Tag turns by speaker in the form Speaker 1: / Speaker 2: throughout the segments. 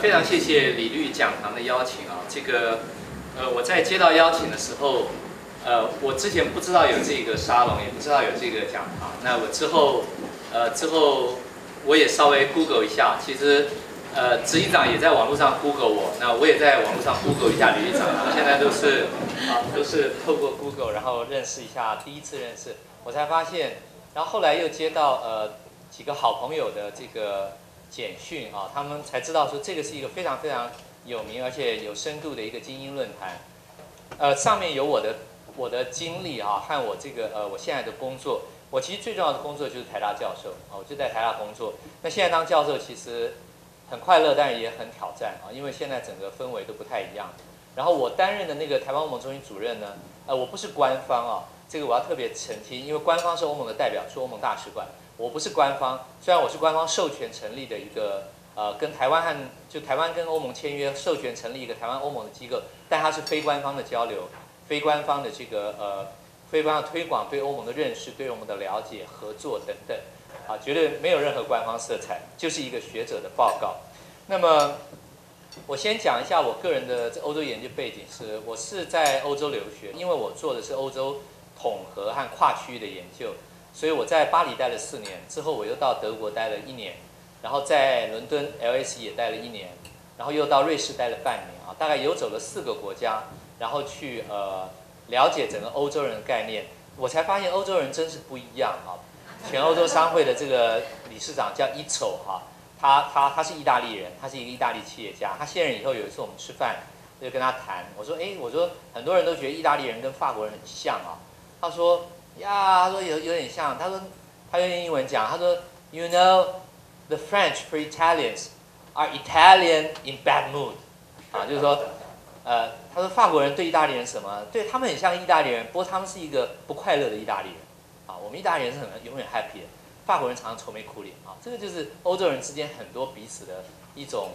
Speaker 1: 非常谢谢李律讲堂的邀请啊。我在接到邀请的时候，我之前不知道有这个沙龙，也不知道有这个讲堂。那我之后我也稍微 Google 一下，其实执行长也在网络上 Google 我，那我也在网络上 Google 一下李律长。现在都是透过 Google， 然后认识一下，第一次认识，我才发现，然后后来又接到几个好朋友的这个简讯啊，他们才知道说这个是一个非常非常有名而且有深度的一个精英论坛。上面有我的经历啊，和我我现在的工作。我其实最重要的工作就是台大教授啊，我就在台大工作。那现在当教授其实很快乐，但也很挑战啊，因为现在整个氛围都不太一样。然后我担任的那个台湾欧盟中心主任呢，我不是官方啊，这个我要特别澄清，因为官方是欧盟的代表处，欧盟大使馆，我不是官方。虽然我是官方授权成立的一个跟台湾跟欧盟签约授权成立一个台湾欧盟的机构，但它是非官方的交流，非官方的非官方的推广，对欧盟的认识，对我们的了解、合作等等，啊，绝对没有任何官方色彩，就是一个学者的报告。那么，我先讲一下我个人的欧洲研究背景是，我是在欧洲留学，因为我做的是欧洲统合和跨区域的研究，所以我在巴黎待了4年，之后我又到德国待了1年，然后在伦敦 LS 也待了1年，然后又到瑞士待了半年啊，大概游走了4个国家，然后去了解整个欧洲人的概念，我才发现欧洲人真是不一样啊。全欧洲商会的这个理事长叫伊丑哈，他是意大利人，他是一个意大利企业家。他卸任以后有一次我们吃饭，就跟他谈，我说很多人都觉得意大利人跟法国人很像啊。他说有点像，他用英文讲，他说 You know the French for Italians are Italian in bad mood， 啊，就是说他说法国人对意大利人什么？对他们很像意大利人，不过他们是一个不快乐的意大利人。啊，我们意大利人是永远 happy 的，法国人常常愁眉苦脸啊。这个就是欧洲人之间很多彼此的一种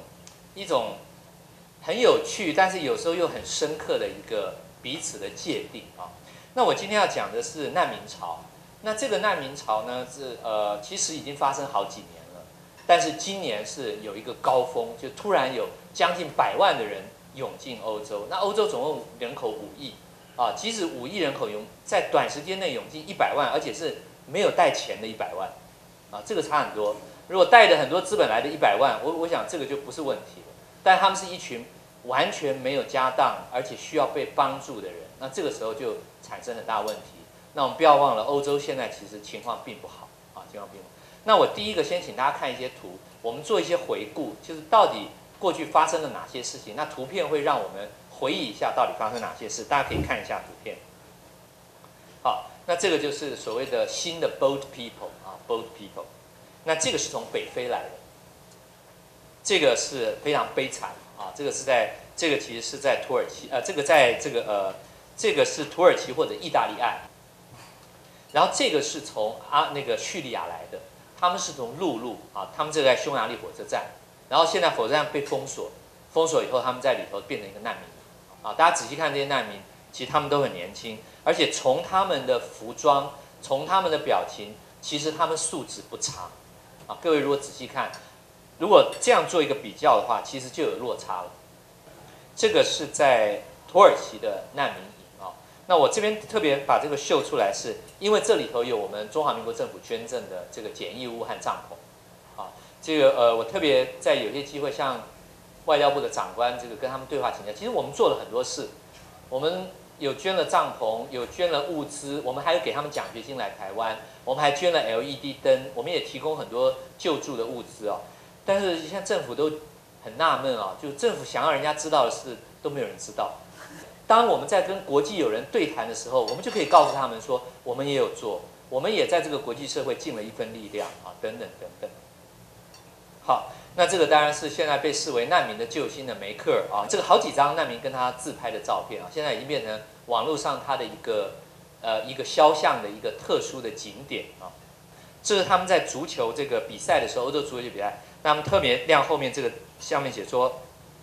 Speaker 1: 很有趣，但是有时候又很深刻的一个彼此的界定啊。那我今天要讲的是难民潮。那这个难民潮呢其实已经发生好几年了，但是今年是有一个高峰，就突然有将近100万的人涌进欧洲。那欧洲总共人口5亿。啊，即使5亿人口在短时间内涌进100万，而且是没有带钱的100万，啊，这个差很多。如果带着很多资本来的100万，我想这个就不是问题了。但他们是一群完全没有家当，而且需要被帮助的人，那这个时候就产生很大问题。那我们不要忘了，欧洲现在其实情况并不好，啊，情况并不好。那我第一个先请大家看一些图，我们做一些回顾，就是到底过去发生了哪些事情。那图片会让我们回忆一下到底发生哪些事，大家可以看一下图片。好，那这个就是所谓的新的 boat people 啊 ，boat people。那这个是从北非来的，这个是非常悲惨啊，这个其实是在土耳其，这个是土耳其或者意大利岸。然后这个是从叙利亚来的，他们是从陆路啊，他们这在匈牙利火车站，然后现在火车站被封锁以后，他们在里头变成一个难民。啊，大家仔细看这些难民，其实他们都很年轻，而且从他们的服装，从他们的表情，其实他们素质不差。啊，各位如果仔细看，如果这样做一个比较的话，其实就有落差了。这个是在土耳其的难民营啊。那我这边特别把这个秀出来，是因为这里头有我们中华民国政府捐赠的这个简易屋和帐篷。啊，这个我特别在有些机会像外交部的长官跟他们对话请教，其实我们做了很多事，我们有捐了帐篷，有捐了物资，我们还有给他们奖学金来台湾，我们还捐了 LED 灯，我们也提供很多救助的物资哦。但是现在政府都很纳闷啊，就政府想要人家知道的事都没有人知道。当我们在跟国际友人对谈的时候，我们就可以告诉他们说，我们也有做，我们也在这个国际社会尽了一份力量啊，等等等等。好。那这个当然是现在被视为难民的救星的梅克尔啊，这个好几张难民跟他自拍的照片啊，现在已经变成网络上他的一个肖像的一个特殊的景点啊。这是他们在足球这个比赛的时候，欧洲足球比赛，那他们特别亮后面这个下面写说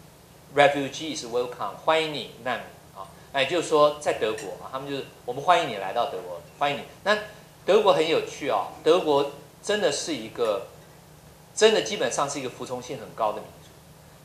Speaker 1: ，refugees welcome， 欢迎你难民啊，那也就是说在德国啊，他们就是我们欢迎你来到德国，欢迎你。那德国很有趣啊，德国真的是一个。真的基本上是一个服从性很高的民族，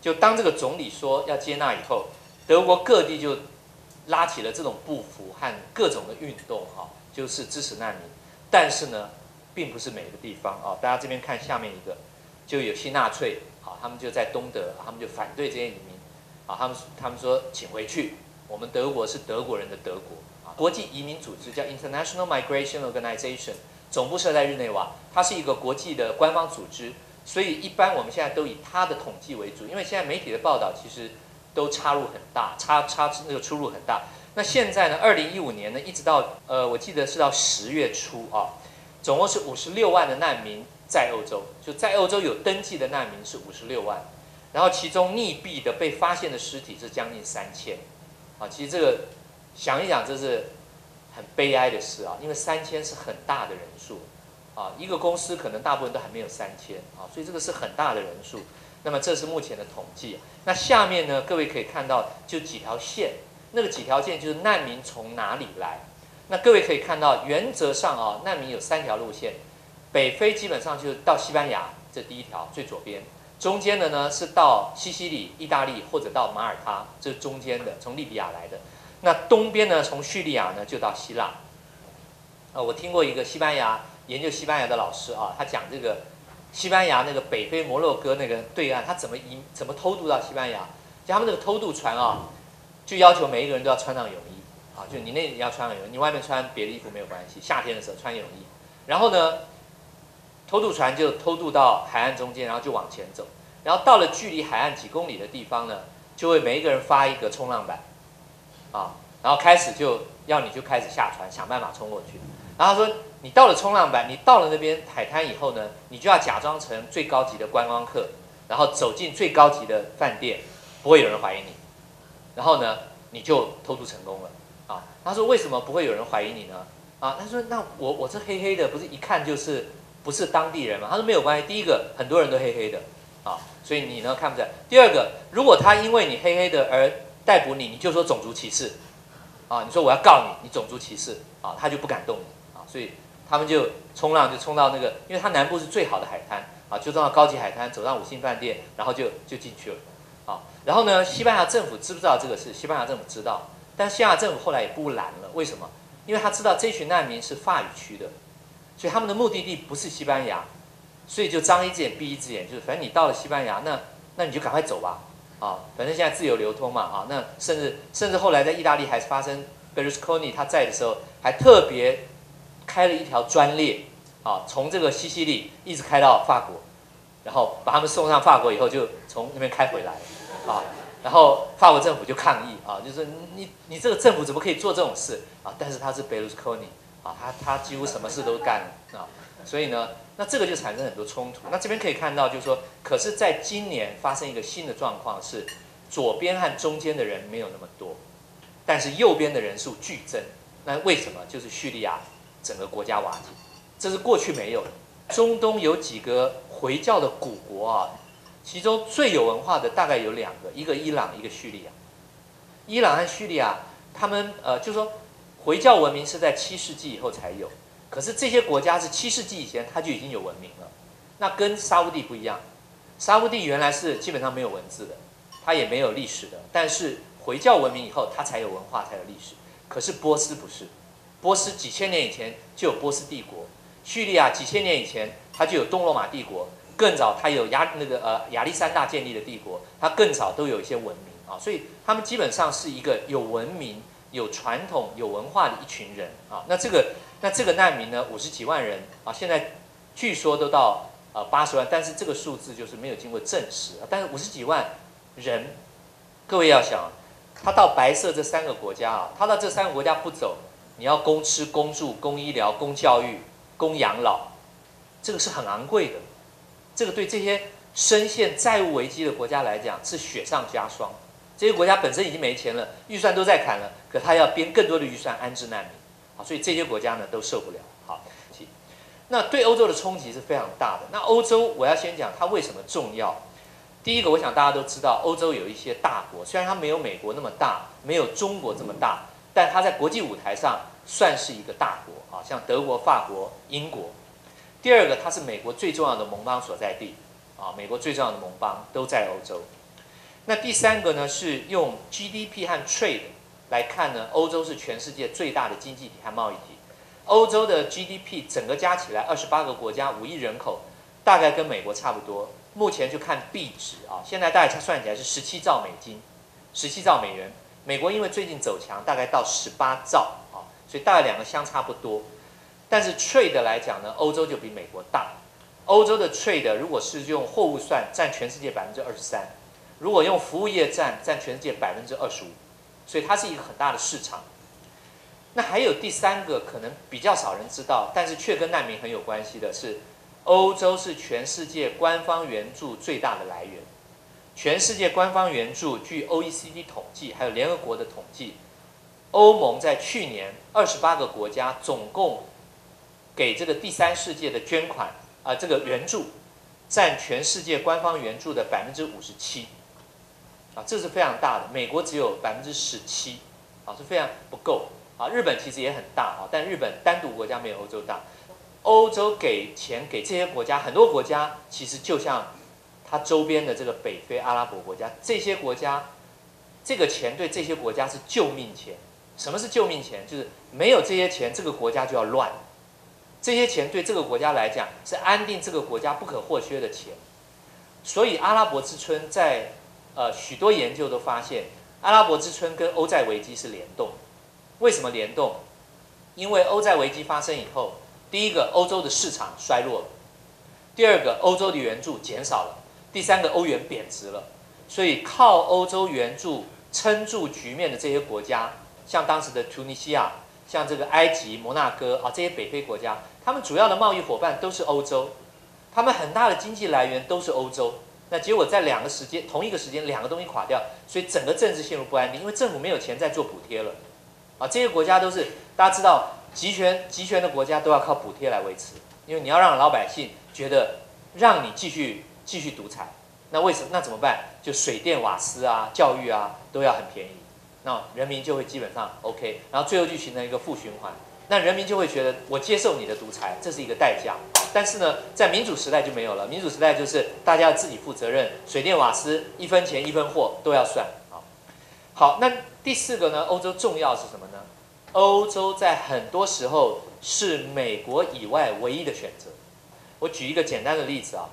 Speaker 1: 就当这个总理说要接纳以后，德国各地就拉起了这种步幅和各种的运动就是支持难民。但是呢，并不是每个地方大家这边看下面一个，就有些纳粹他们就在东德，他们就反对这些移民他们说请回去，我们德国是德国人的德国国际移民组织叫 International Migration Organization， 总部设在日内瓦，它是一个国际的官方组织，所以一般我们现在都以它的统计为主，因为现在媒体的报道其实都插入很大，那个出入很大。那现在呢，2015年呢，一直到我记得是到10月初总共是56万的难民在欧洲，就在欧洲有登记的难民是56万，然后其中溺毙的被发现的尸体是将近3000其实这个想一想，这是很悲哀的事因为3000是很大的人数一个公司可能大部分都还没有3000所以这个是很大的人数。那么这是目前的统计。那下面呢，各位可以看到就几条线，那个几条线就是难民从哪里来。那各位可以看到，原则上难民有3条路线，北非基本上就是到西班牙，这第一条最左边，中间的呢是到西西里、意大利或者到马耳他，这是中间的，从利比亚来的。那东边呢，从叙利亚呢就到希腊。我听过一个研究西班牙的老师他讲这个西班牙那个北非摩洛哥那个对岸，他怎么偷渡到西班牙？就他们那个偷渡船就要求每一个人都要穿上泳衣就你那里要穿上泳衣，你外面穿别的衣服没有关系，夏天的时候穿泳衣。然后呢，偷渡船就偷渡到海岸中间，然后就往前走，然后到了距离海岸几公里的地方呢，就会每一个人发一个冲浪板然后开始就要你就开始下船，想办法冲过去。然后他说，你到了冲浪板，你到了那边海滩以后呢，你就要假装成最高级的观光客，然后走进最高级的饭店，不会有人怀疑你。然后呢，你就偷渡成功了他说为什么不会有人怀疑你呢？他说那我这黑黑的，不是一看就是不是当地人吗？他说没有关系，第一个很多人都黑黑的所以你呢看不出来。第二个，如果他因为你黑黑的而逮捕你，你就说种族歧视你说我要告你，你种族歧视他就不敢动你所以他们就冲浪就冲到那个，因为它南部是最好的海滩就到高级海滩，走上5星饭店，然后就进去了然后呢，西班牙政府知不知道这个事？西班牙政府知道，但西班牙政府后来也不拦了。为什么？因为他知道这群难民是法语区的，所以他们的目的地不是西班牙，所以就张一只眼闭一只眼，就是反正你到了西班牙，那你就赶快走吧反正现在自由流通嘛那甚至后来在意大利还发生 Berlusconi 他在的时候，还特别开了一条专列从这个西西里一直开到法国，然后把他们送上法国以后，就从那边开回来然后法国政府就抗议就是你这个政府怎么可以做这种事但是他是 Berlusconi 他几乎什么事都干了所以呢，那这个就产生很多冲突。那这边可以看到，就是说，可是在今年发生一个新的状况是，左边和中间的人没有那么多，但是右边的人数剧增。那为什么？就是叙利亚整个国家瓦解，这是过去没有的。中东有几个回教的古国其中最有文化的大概有2个，一个伊朗，一个叙利亚。伊朗和叙利亚，他们就是说回教文明是在7世纪以后才有，可是这些国家是7世纪以前它就已经有文明了。那跟沙烏地不一样，沙烏地原来是基本上没有文字的，它也没有历史的，但是回教文明以后它才有文化，才有历史。可是波斯不是，波斯几千年以前就有波斯帝国，叙利亚几千年以前它就有东罗马帝国，更早它有亚历山大建立的帝国，它更早都有一些文明所以他们基本上是一个有文明、有传统、有文化的一群人那这个难民呢，50几万人现在据说都到80万，但是这个数字就是没有经过证实但是50几万人，各位要想他到白色这3个国家他到这3个国家不走，你要供吃、供住、供医疗、供教育、供养老，这个是很昂贵的。这个对这些深陷债务危机的国家来讲是雪上加霜。这些国家本身已经没钱了，预算都在砍了，可他要编更多的预算安置难民所以这些国家呢都受不了那对欧洲的冲击是非常大的。那欧洲我要先讲它为什么重要。第一个，我想大家都知道，欧洲有一些大国，虽然它没有美国那么大，没有中国这么大，但它在国际舞台上算是一个大国像德国、法国、英国。第二个，它是美国最重要的盟邦所在地美国最重要的盟邦都在欧洲。 那第三个呢是用 GDP 和 Trade 来看呢，欧洲是全世界最大的经济体和贸易体。欧洲的 GDP 整个加起来28个国家5亿人口，大概跟美国差不多。目前就看币值啊，现在大概算起来是17兆美金，17兆美元。美国因为最近走强，大概到18兆啊，所以大概两个相差不多。但是 Trade 来讲呢，欧洲就比美国大。欧洲的 Trade 如果是用货物算，占全世界23%；如果用服务业占全世界25%，所以它是一个很大的市场。那还有第三个可能比较少人知道，但是却跟难民很有关系的是，欧洲是全世界官方援助最大的来源。全世界官方援助，据 OECD 统计，还有联合国的统计，欧盟在去年28个国家总共给这个第三世界的捐款这个援助，占全世界官方援助的57%，这是非常大的。美国只有17%，是非常不够。日本其实也很大但日本单独国家没有欧洲大。欧洲给钱给这些国家，很多国家其实就像它周边的这个北非阿拉伯国家，这些国家这个钱对这些国家是救命钱。什么是救命钱？就是没有这些钱，这个国家就要乱。这些钱对这个国家来讲是安定这个国家不可或缺的钱。所以阿拉伯之春在许多研究都发现，阿拉伯之春跟欧债危机是联动。为什么联动？因为欧债危机发生以后，第一个欧洲的市场衰落了，第二个欧洲的援助减少了，第三个欧元贬值了。所以靠欧洲援助撑住局面的这些国家，像当时的突尼西亚，像这个埃及、摩纳哥这些北非国家，他们主要的贸易伙伴都是欧洲，他们很大的经济来源都是欧洲。那结果在同一个时间两个东西垮掉，所以整个政治陷入不安定，因为政府没有钱再做补贴了。这些国家都是大家知道，集权的国家都要靠补贴来维持，因为你要让老百姓觉得让你继续独裁，那怎么办？就水电瓦斯教育都要很便宜，那人民就会基本上 OK， 然后最后就形成一个负循环，那人民就会觉得我接受你的独裁，这是一个代价。但是呢，在民主时代就没有了，民主时代就是大家要自己负责任，水电瓦斯1分钱1分货都要算。好，那第四个呢？欧洲重要是什么呢？欧洲在很多时候是美国以外唯一的选择。我举一个简单的例子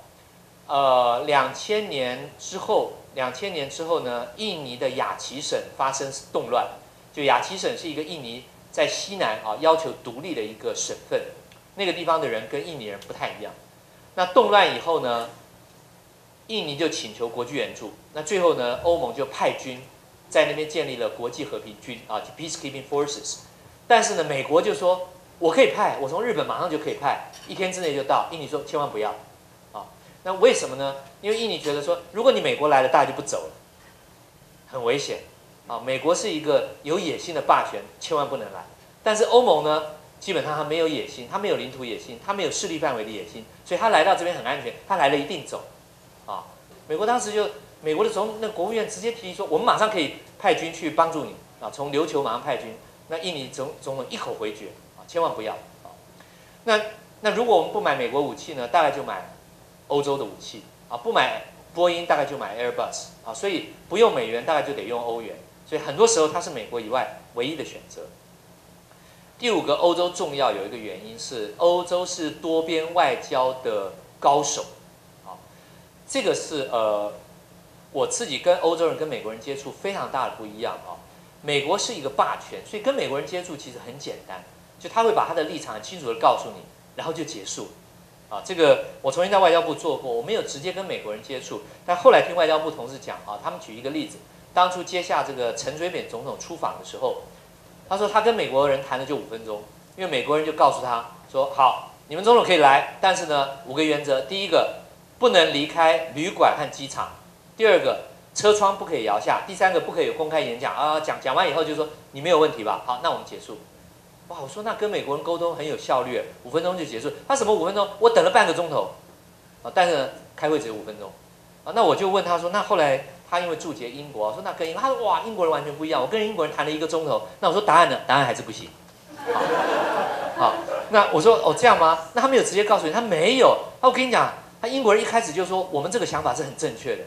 Speaker 1: 2000年之后呢，印尼的雅琪省发生动乱。就雅琪省是一个印尼在西南要求独立的一个省份，那个地方的人跟印尼人不太一样。那动乱以后呢，印尼就请求国际援助。那最后呢，欧盟就派军在那边建立了国际和平军peacekeeping forces。但是呢，美国就说我可以派，我从日本马上就可以派，1天之内就到。印尼说千万不要那为什么呢？因为印尼觉得说，如果你美国来了，大家就不走了，很危险美国是一个有野心的霸权，千万不能来。但是欧盟呢，基本上他没有野心，他没有领土野心，他没有势力范围的野心，所以他来到这边很安全，他来了一定走美国当时美国的国务院直接提议说，我们马上可以派军去帮助你从琉球马上派军。那印尼总统一口回绝千万不要那如果我们不买美国武器呢，大概就买欧洲的武器不买波音大概就买 Airbus 所以不用美元大概就得用欧元，所以很多时候它是美国以外唯一的选择。第五个，欧洲重要有一个原因是欧洲是多边外交的高手这个是我自己跟欧洲人跟美国人接触非常大的不一样美国是一个霸权，所以跟美国人接触其实很简单，就他会把他的立场很清楚的告诉你，然后就结束这个我曾经在外交部做过，我没有直接跟美国人接触，但后来听外交部同事讲他们举一个例子，当初接下这个陈水扁总统出访的时候，他说他跟美国人谈了就5分钟，因为美国人就告诉他说，好，你们总统可以来，但是呢5个原则，第一个不能离开旅馆和机场，第二个车窗不可以摇下，第三个不可以有公开演讲讲完以后就说你没有问题吧？好，那我们结束。哇，我说那跟美国人沟通很有效率，5分钟就结束。他什么5分钟？我等了半个钟头但是呢开会只有5分钟那我就问他说，那后来他因为驻捷英国说那跟英国，他说哇英国人完全不一样，我跟英国人谈了1个钟头。那我说答案呢？答案还是不行。好，那我说这样吗？那他没有直接告诉你，他没有。我跟你讲，他英国人一开始就说我们这个想法是很正确的。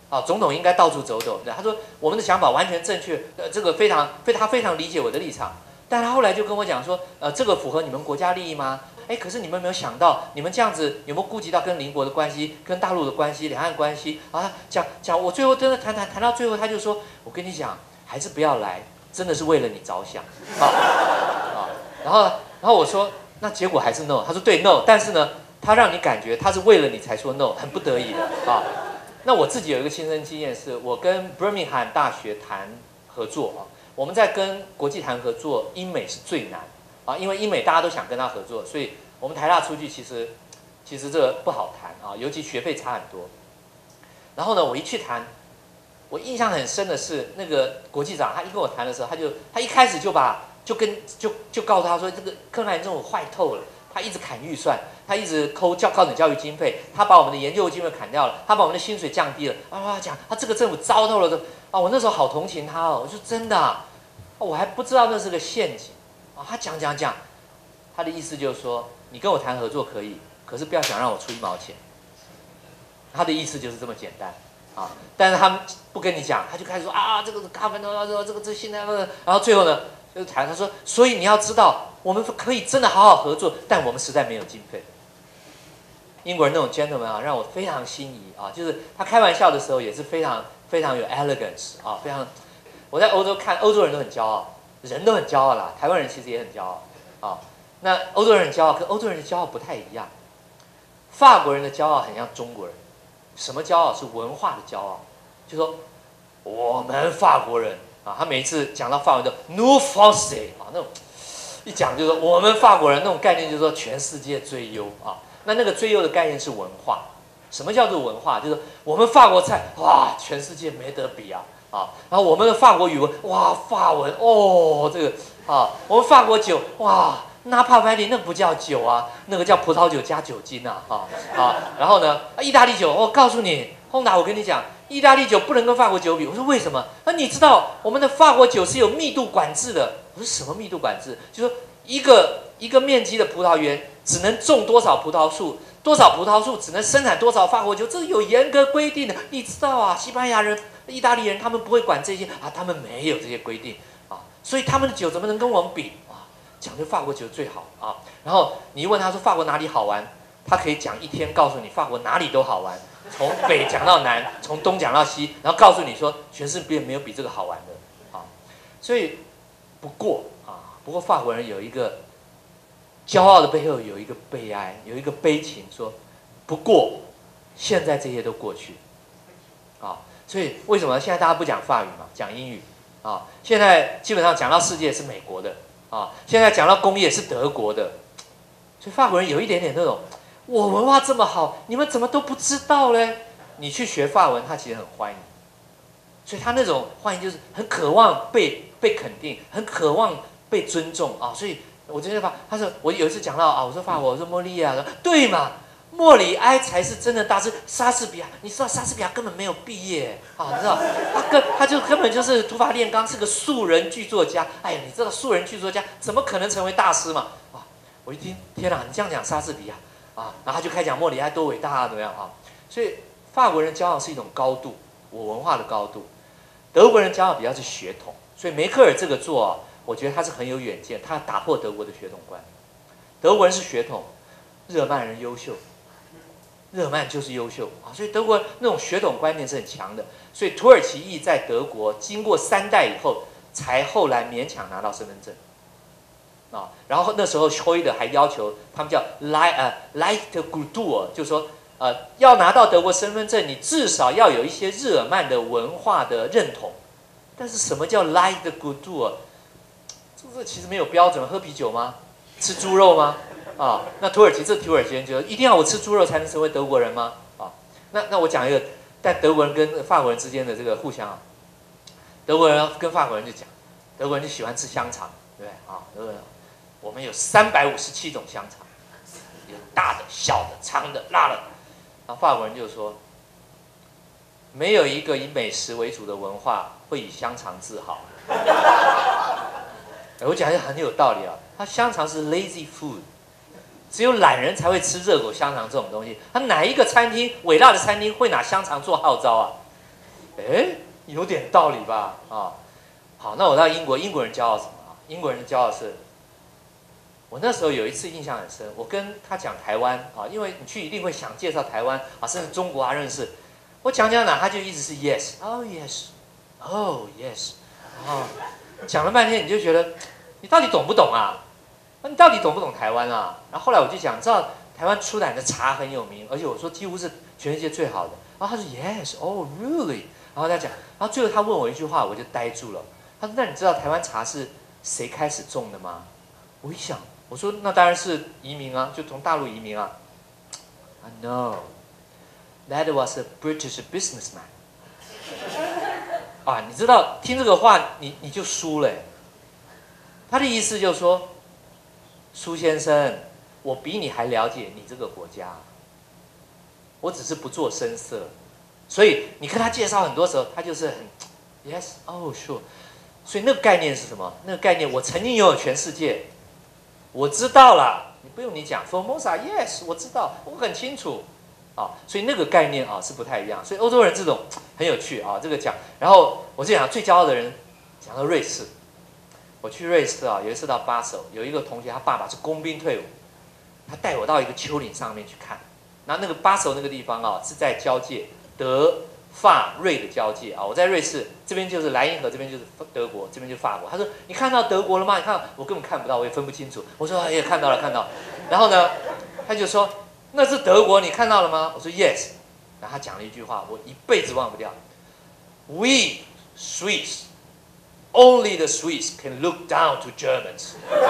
Speaker 1: 啊，总统应该到处走走。他说我们的想法完全正确，这个他非常理解我的立场。但他后来就跟我讲说，这个符合你们国家利益吗？哎，可是你们有没有想到，你们这样子有没有顾及到跟邻国的关系、跟大陆的关系、两岸关系啊？讲，我最后真的谈到最后，他就说，我跟你讲，还是不要来，真的是为了你着想啊。然后我说，那结果还是 no。他说对 no， 但是呢，他让你感觉他是为了你才说 no， 很不得已的啊。那我自己有一个亲身经验，是我跟 Birmingham 大学谈合作啊。我们在跟国际谈合作，英美是最难啊，因为英美大家都想跟他合作，所以我们台大出去其实这个不好谈啊，尤其学费差很多。然后呢，我一去谈，我印象很深的是那个国际长，他一跟我谈的时候，他一开始就告诉他说，这个克莱这种坏透了，他一直砍预算，他一直高等教育经费，他把我们的研究经费砍掉了，他把我们的薪水降低了啊，讲他这个政府糟透了的啊，我那时候好同情他哦，我说真的啊，我还不知道那是个陷阱啊，他讲，他的意思就是说，你跟我谈合作可以，可是不要想让我出1毛钱，他的意思就是这么简单啊，但是他们不跟你讲，他就开始说啊，这个是咖啡这现在，然后最后呢就谈，他说，所以你要知道，我们可以真的好好合作，但我们实在没有经费。英国人那种 gentleman 啊，让我非常心仪啊，就是他开玩笑的时候也是非常有 elegance 啊，非常。我在欧洲看，欧洲人都很骄傲，人都很骄傲啦，台湾人其实也很骄傲啊。那欧洲人很骄傲，可欧洲人的骄傲不太一样。法国人的骄傲很像中国人，什么骄傲？是文化的骄傲，就说我们法国人啊，他每一次讲到法文就 Nous Français 啊，那种一讲就是说我们法国人那种概念，就是说全世界最优啊。那个最优的概念是文化。什么叫做文化？就是我们法国菜哇，全世界没得比啊。然后我们的法国语文哇，法文哦，这个啊，我们法国酒哇，纳帕白里那不叫酒啊，那个叫葡萄酒加酒精啊，然后呢，意大利酒，我告诉你，轰达，我跟你讲，意大利酒不能跟法国酒比。我说为什么？你知道我们的法国酒是有密度管制的。我说什么密度管制？就是说一个面积的葡萄园只能种多少葡萄树，多少葡萄树只能生产多少法国酒，这是有严格规定的。你知道啊，西班牙人、意大利人他们不会管这些啊，他们没有这些规定啊，所以他们的酒怎么能跟我们比啊？讲究法国酒最好啊。然后你一问他说法国哪里好玩，他可以讲一天，告诉你法国哪里都好玩，从北讲到南，从东讲到西，然后告诉你说全世界没有比这个好玩的啊。所以不过法国人有一个骄傲的背后有一个悲哀，有一个悲情，说不过现在这些都过去啊。所以为什么现在大家不讲法语嘛，讲英语啊？现在基本上讲到世界是美国的啊，现在讲到工业是德国的，所以法国人有一点点那种，我文化这么好，你们怎么都不知道嘞？你去学法文，他其实很欢迎，所以他那种欢迎就是很渴望被肯定，很渴望被尊重啊。所以我就他说我有一次讲到啊，我说法国，我说莫利亚，说对嘛。莫里埃才是真的大师，莎士比亚，你知道莎士比亚根本没有毕业啊，你知道他就根本就是土法炼钢，是个素人剧作家。哎呀，你知道素人剧作家怎么可能成为大师嘛？啊，我一听，天哪，你这样讲莎士比亚啊，然后他就开始讲莫里埃多伟大啊，怎么样啊？所以法国人骄傲是一种高度，我文化的高度；德国人骄傲比较是血统。所以梅克尔这个做啊，我觉得他是很有远见，他打破德国的血统观。德国人是血统，日耳曼人优秀。日耳曼就是优秀啊，所以德国那种血统观念是很强的。所以土耳其裔在德国经过3代以后，才后来勉强拿到身份证啊。然后那时候 Schroeder 还要求他们叫 Leichtkultur， 就是说要拿到德国身份证，你至少要有一些日耳曼的文化的认同。但是什么叫 Leichtkultur？ 这其实没有标准，喝啤酒吗？吃猪肉吗？啊，那土耳其人觉得一定要我吃猪肉才能成为德国人吗？啊，那我讲一个，但德国人跟法国人之间的这个互相啊，德国人跟法国人就讲，德国人就喜欢吃香肠，对不对啊？德国人，我们有357种香肠，有大的、小的、长的、辣的。然后法国人就说，没有一个以美食为主的文化会以香肠自豪。我讲的很有道理啊，它香肠是 lazy food。只有懒人才会吃热狗香肠这种东西。他哪一个餐厅伟大的餐厅会拿香肠做号召啊？ 哎，有点道理吧？啊，好，那我到英国，英国人骄傲什么啊？英国人的骄傲是，我那时候有一次印象很深，我跟他讲台湾啊，因为你去一定会想介绍台湾啊，甚至中国啊认识。我讲哪，他就一直是 yes，oh yes，oh yes，啊，讲了半天你就觉得你到底懂不懂啊？你到底懂不懂台湾啊？然后后来我就讲，知道台湾出产的茶很有名，而且我说几乎是全世界最好的。然后他说 yes，oh really， 然后他讲，然后最后他问我一句话，我就呆住了。他说那你知道台湾茶是谁开始种的吗？我一想，我说那当然是移民啊，就从大陆移民啊。No，that was a British businessman。啊，你知道听这个话你就输了。他的意思就是说，苏先生，我比你还了解你这个国家，我只是不做声色。所以你跟他介绍很多时候，他就是很 yes，oh sure。所以那个概念是什么？那个概念，我曾经拥有全世界，我知道了，你不用你讲 Formosa yes， 我知道，我很清楚。啊，所以那个概念啊是不太一样。所以欧洲人这种很有趣啊，这个讲。然后我就讲最骄傲的人，讲到瑞士。我去瑞士啊，有一次到巴首，有一个同学他爸爸是工兵退伍，他带我到一个丘陵上面去看。然后那个巴首那个地方啊是在交界德法瑞的交界啊。我在瑞士这边就是莱茵河，这边就是德国，这边就是法国。他说你看到德国了吗？你看我根本看不到，我也分不清楚。我说也看到了，看到了。然后呢，他就说。那是德国，你看到了吗？我说 yes， 然后他讲了一句话，我一辈子忘不掉。We Swiss, only the Swiss can look down to Germans。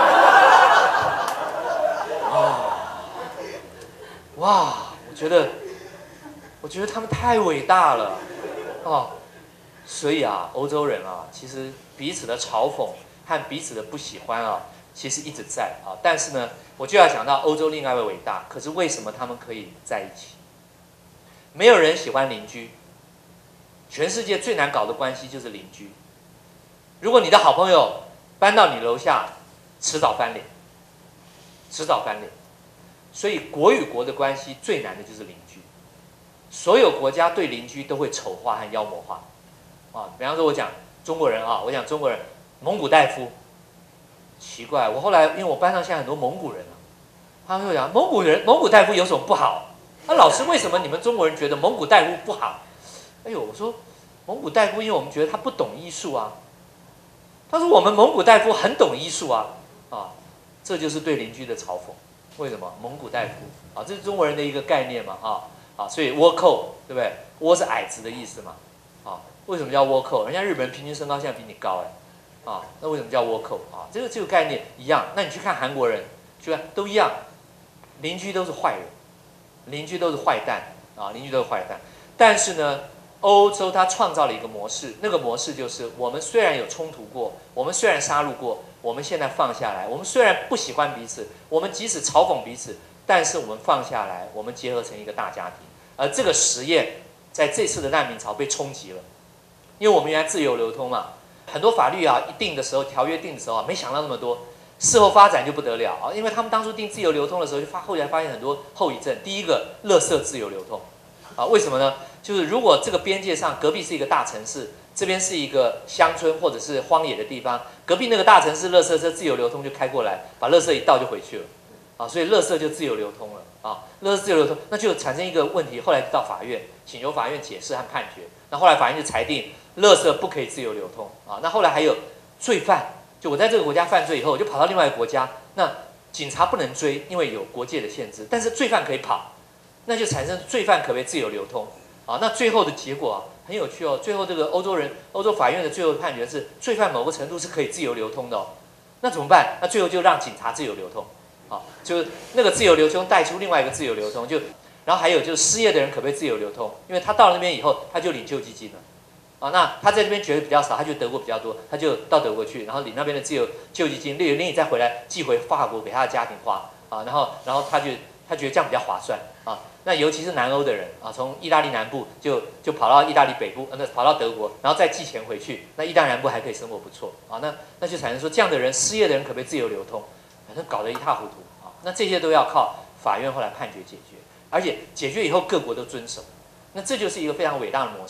Speaker 1: 哇，我觉得他们太伟大了，哦，所以啊，欧洲人啊，其实彼此的嘲讽和彼此的不喜欢啊，其实一直在啊，但是呢。我就要讲到欧洲另外一位伟大，可是为什么他们可以在一起？没有人喜欢邻居，全世界最难搞的关系就是邻居。如果你的好朋友搬到你楼下，迟早翻脸，迟早翻脸。所以国与国的关系最难的就是邻居。所有国家对邻居都会丑化和妖魔化。啊，比方说我讲中国人啊，我讲中国人，蒙古大夫。奇怪，我后来因为我班上现在很多蒙古人啊，他们会讲蒙古大夫有什么不好？老师为什么你们中国人觉得蒙古大夫不好？哎呦，我说蒙古大夫，因为我们觉得他不懂医术啊。他说我们蒙古大夫很懂医术啊，这就是对邻居的嘲讽。为什么蒙古大夫啊？这是中国人的一个概念嘛所以倭寇对不对？倭是矮子的意思嘛为什么叫倭寇？人家日本人平均身高现在比你高那为什么叫倭寇这个概念一样。那你去看韩国人，去看都一样，邻居都是坏人，邻居都是坏蛋邻居都是坏蛋。但是呢，欧洲它创造了一个模式，那个模式就是我们虽然有冲突过，我们虽然杀戮过，我们现在放下来，我们虽然不喜欢彼此，我们即使嘲讽彼此，但是我们放下来，我们结合成一个大家庭。而这个实验在这次的难民潮被冲击了，因为我们原来自由流通嘛。很多法律一定的时候，条约定的时候没想到那么多，事后发展就不得了因为他们当初定自由流通的时候，后来发现很多后遗症。第一个，垃圾自由流通为什么呢？就是如果这个边界上隔壁是一个大城市，这边是一个乡村或者是荒野的地方，隔壁那个大城市垃圾车自由流通就开过来，把垃圾一倒就回去了所以垃圾就自由流通了垃圾自由流通，那就产生一个问题，后来到法院请求法院解释和判决，那后来法院就裁定。垃圾不可以自由流通那后来还有罪犯，就我在这个国家犯罪以后，我就跑到另外一个国家，那警察不能追，因为有国界的限制，但是罪犯可以跑，那就产生罪犯可不可以自由流通那最后的结果很有趣最后这个欧洲法院的最后的判决是，罪犯某个程度是可以自由流通的那怎么办？那最后就让警察自由流通就是那个自由流通带出另外一个自由流通，然后还有就是失业的人可不可以自由流通？因为他到了那边以后，他就领救济金了。那他在这边觉得比较少，他就德国比较多，他就到德国去，然后领那边的自由救济金，领再回来寄回法国给他的家庭花然后他觉得这样比较划算那尤其是南欧的人从意大利南部就跑到意大利北部，跑到德国，然后再寄钱回去，那意大利南部还可以生活不错那就产生说这样的人，失业的人可不可以自由流通？反正搞得一塌糊涂那这些都要靠法院后来判决解决，而且解决以后各国都遵守，那这就是一个非常伟大的模式。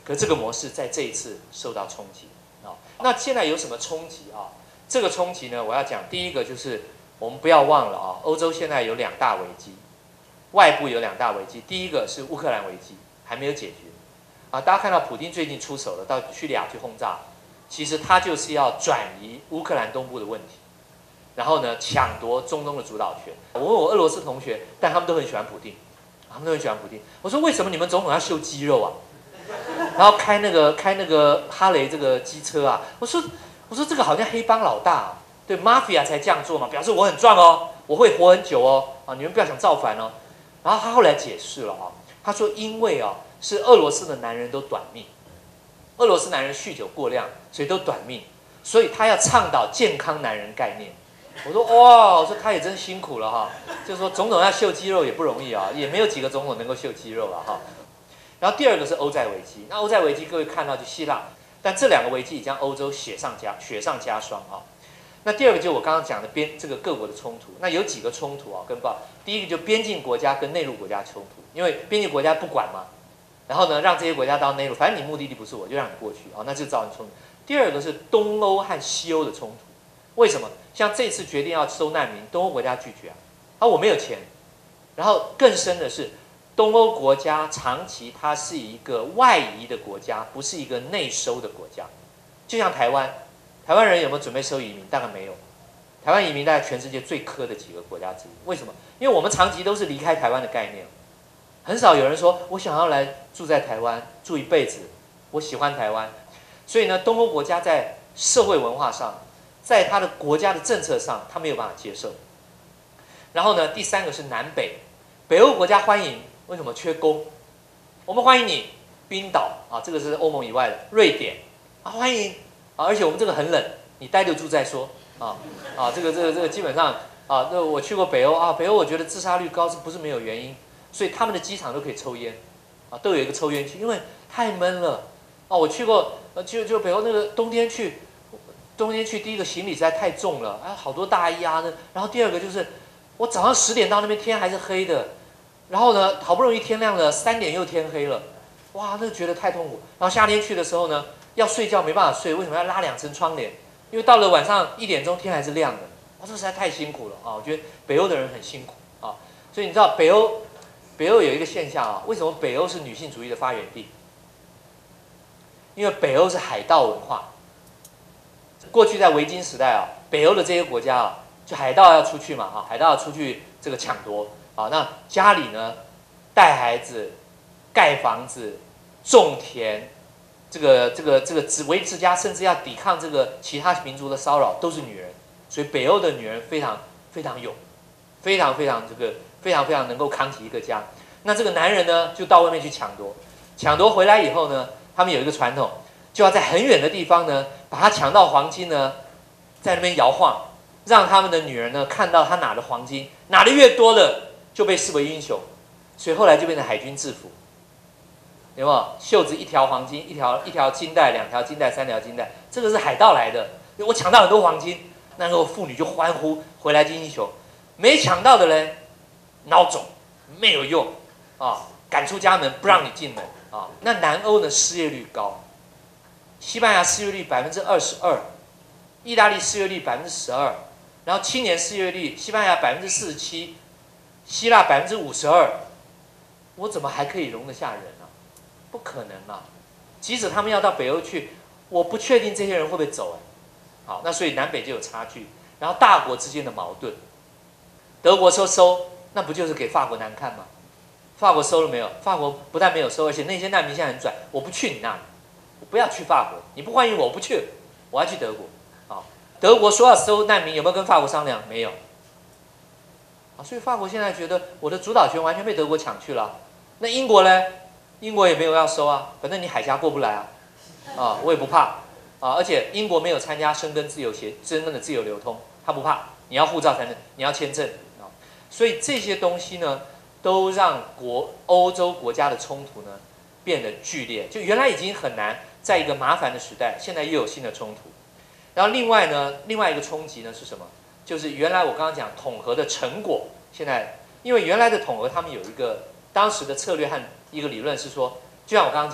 Speaker 1: 可这个模式在这一次受到冲击啊。那现在有什么冲击啊？这个冲击呢，我要讲第一个就是我们不要忘了啊，欧洲现在有2大危机，外部有2大危机。第一个是乌克兰危机还没有解决啊，大家看到普丁最近出手了，到叙利亚去轰炸，其实他就是要转移乌克兰东部的问题，然后呢抢夺中东的主导权。我问我俄罗斯同学，但他们都很喜欢普丁，他们都很喜欢普丁。我说为什么你们总统要秀肌肉啊？然后开那个哈雷这个机车啊？我说这个好像黑帮老大啊，对 mafia 才这样做嘛，表示我很壮哦，我会活很久哦，啊，你们不要想造反哦。然后他后来解释了啊，他说因为啊是俄罗斯的男人都短命，俄罗斯男人酗酒过量，所以都短命，所以他要倡导健康男人概念。我说哇，我说他也真辛苦了哈，就是说总统要秀肌肉也不容易啊，也没有几个总统能够秀肌肉了哈。然后第二个是欧债危机，那欧债危机各位看到就希腊，但这2个危机已将欧洲雪上加霜啊。那第二个就是我刚刚讲的这个各国的冲突，那有几个冲突啊？第一个就边境国家跟内陆国家冲突，因为边境国家不管嘛，然后呢让这些国家到内陆，反正你目的地不是我就让你过去啊，那就造成冲突。第二个是东欧和西欧的冲突，为什么？像这次决定要收难民，东欧国家拒绝啊，我没有钱。然后更深的是，东欧国家长期它是一个外移的国家，不是一个内收的国家。就像台湾人有没有准备收移民？当然没有。台湾移民大概全世界最苛的几个国家之一。为什么？因为我们长期都是离开台湾的概念，很少有人说我想要来住在台湾住一辈子，我喜欢台湾。所以呢，东欧国家在社会文化上，在他的国家的政策上，他没有办法接受。然后呢，第三个是南北，北欧国家欢迎，为什么？缺工，我们欢迎你，冰岛啊，这个是欧盟以外的，瑞典啊欢迎啊，而且我们这个很冷，你待得住再说啊这个基本上啊，那我去过北欧啊，北欧我觉得自杀率高是不是没有原因？所以他们的机场都可以抽烟啊，都有一个抽烟区，因为太闷了啊。我去过就北欧那个冬天去，第一个行李实在太重了，啊，好多大衣啊，然后第二个就是我早上10点到那边天还是黑的，然后呢好不容易天亮了，3点又天黑了，哇，那觉得太痛苦。然后夏天去的时候呢，要睡觉没办法睡，为什么要拉2层窗帘？因为到了晚上1点钟天还是亮的，这实在太辛苦了啊！我觉得北欧的人很辛苦啊，所以你知道北欧有一个现象啊，为什么北欧是女性主义的发源地？因为北欧是海盗文化。过去在维京时代啊，北欧的这些国家啊，就海盗要出去嘛啊，海盗要出去这个抢夺啊，那家里呢带孩子、盖房子、种田，这个维持家，甚至要抵抗这个其他民族的骚扰，都是女人。所以北欧的女人非常非常勇，非常非常能够扛起一个家。那这个男人呢，就到外面去抢夺回来以后呢，他们有一个传统，就要在很远的地方呢，把他抢到黄金呢，在那边摇晃，让他们的女人呢看到他拿的黄金，拿的越多的就被视为英雄，所以后来就变成海军制服，有没有？袖子1条黄金，一条金带，2条金带，3条金带，这个是海盗来的，我抢到很多黄金，那个妇女就欢呼，回来金英雄。没抢到的人，孬种，没有用啊，赶出家门，不让你进门啊。那南欧呢，失业率高，西班牙失业率22%，意大利失业率12%，然后青年失业率，西班牙47%，希腊52%，我怎么还可以容得下人啊？不可能嘛！即使他们要到北欧去，我不确定这些人会不会走好，那所以南北就有差距，然后大国之间的矛盾。德国说收，那不就是给法国难看吗？法国收了没有？法国不但没有收，而且那些难民现在很拽，我不去你那里，我不要去法国，你不欢迎我，我不去，我要去德国。德国说要收难民，有没有跟法国商量？没有。所以法国现在觉得我的主导权完全被德国抢去了。那英国呢？英国也没有要收啊，反正你海峡过不来啊，我也不怕而且英国没有参加申根的自由流通，他不怕，你要护照才能，你要签证所以这些东西呢，都让欧洲国家的冲突呢变得剧烈，就原来已经很难，在一个麻烦的时代，现在又有新的冲突。然后另外一个冲击呢是什么？就是原来我刚刚讲统合的成果，现在因为原来的统合他们有一个当时的策略和一个理论是说，就像我刚刚讲，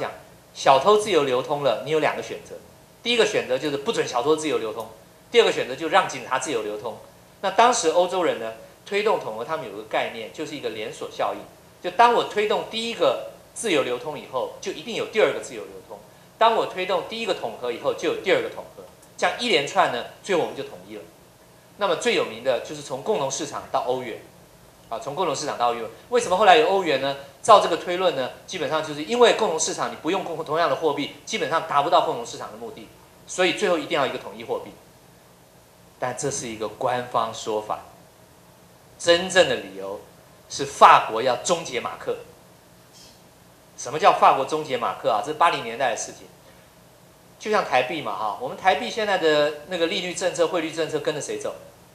Speaker 1: 小偷自由流通了，你有2个选择。第一个选择就是不准小偷自由流通，第二个选择就让警察自由流通。那当时欧洲人呢推动统合，他们有个概念，就是一个连锁效应。就当我推动第一个自由流通以后，就一定有第二个自由流通。当我推动第一个统合以后，就有第二个统合。这样一连串呢，最后我们就统一了。那么最有名的就是从共同市场到欧元，从共同市场到欧元。为什么后来有欧元呢？照这个推论呢，基本上就是因为共同市场你不用同样的货币，基本上达不到共同市场的目的，所以最后一定要一个统一货币。但这是一个官方说法，真正的理由是法国要终结马克。什么叫法国终结马克啊？这是80年代的事情。就像台币嘛，哈，我们台币现在的那个利率政策、汇率政策跟着谁走？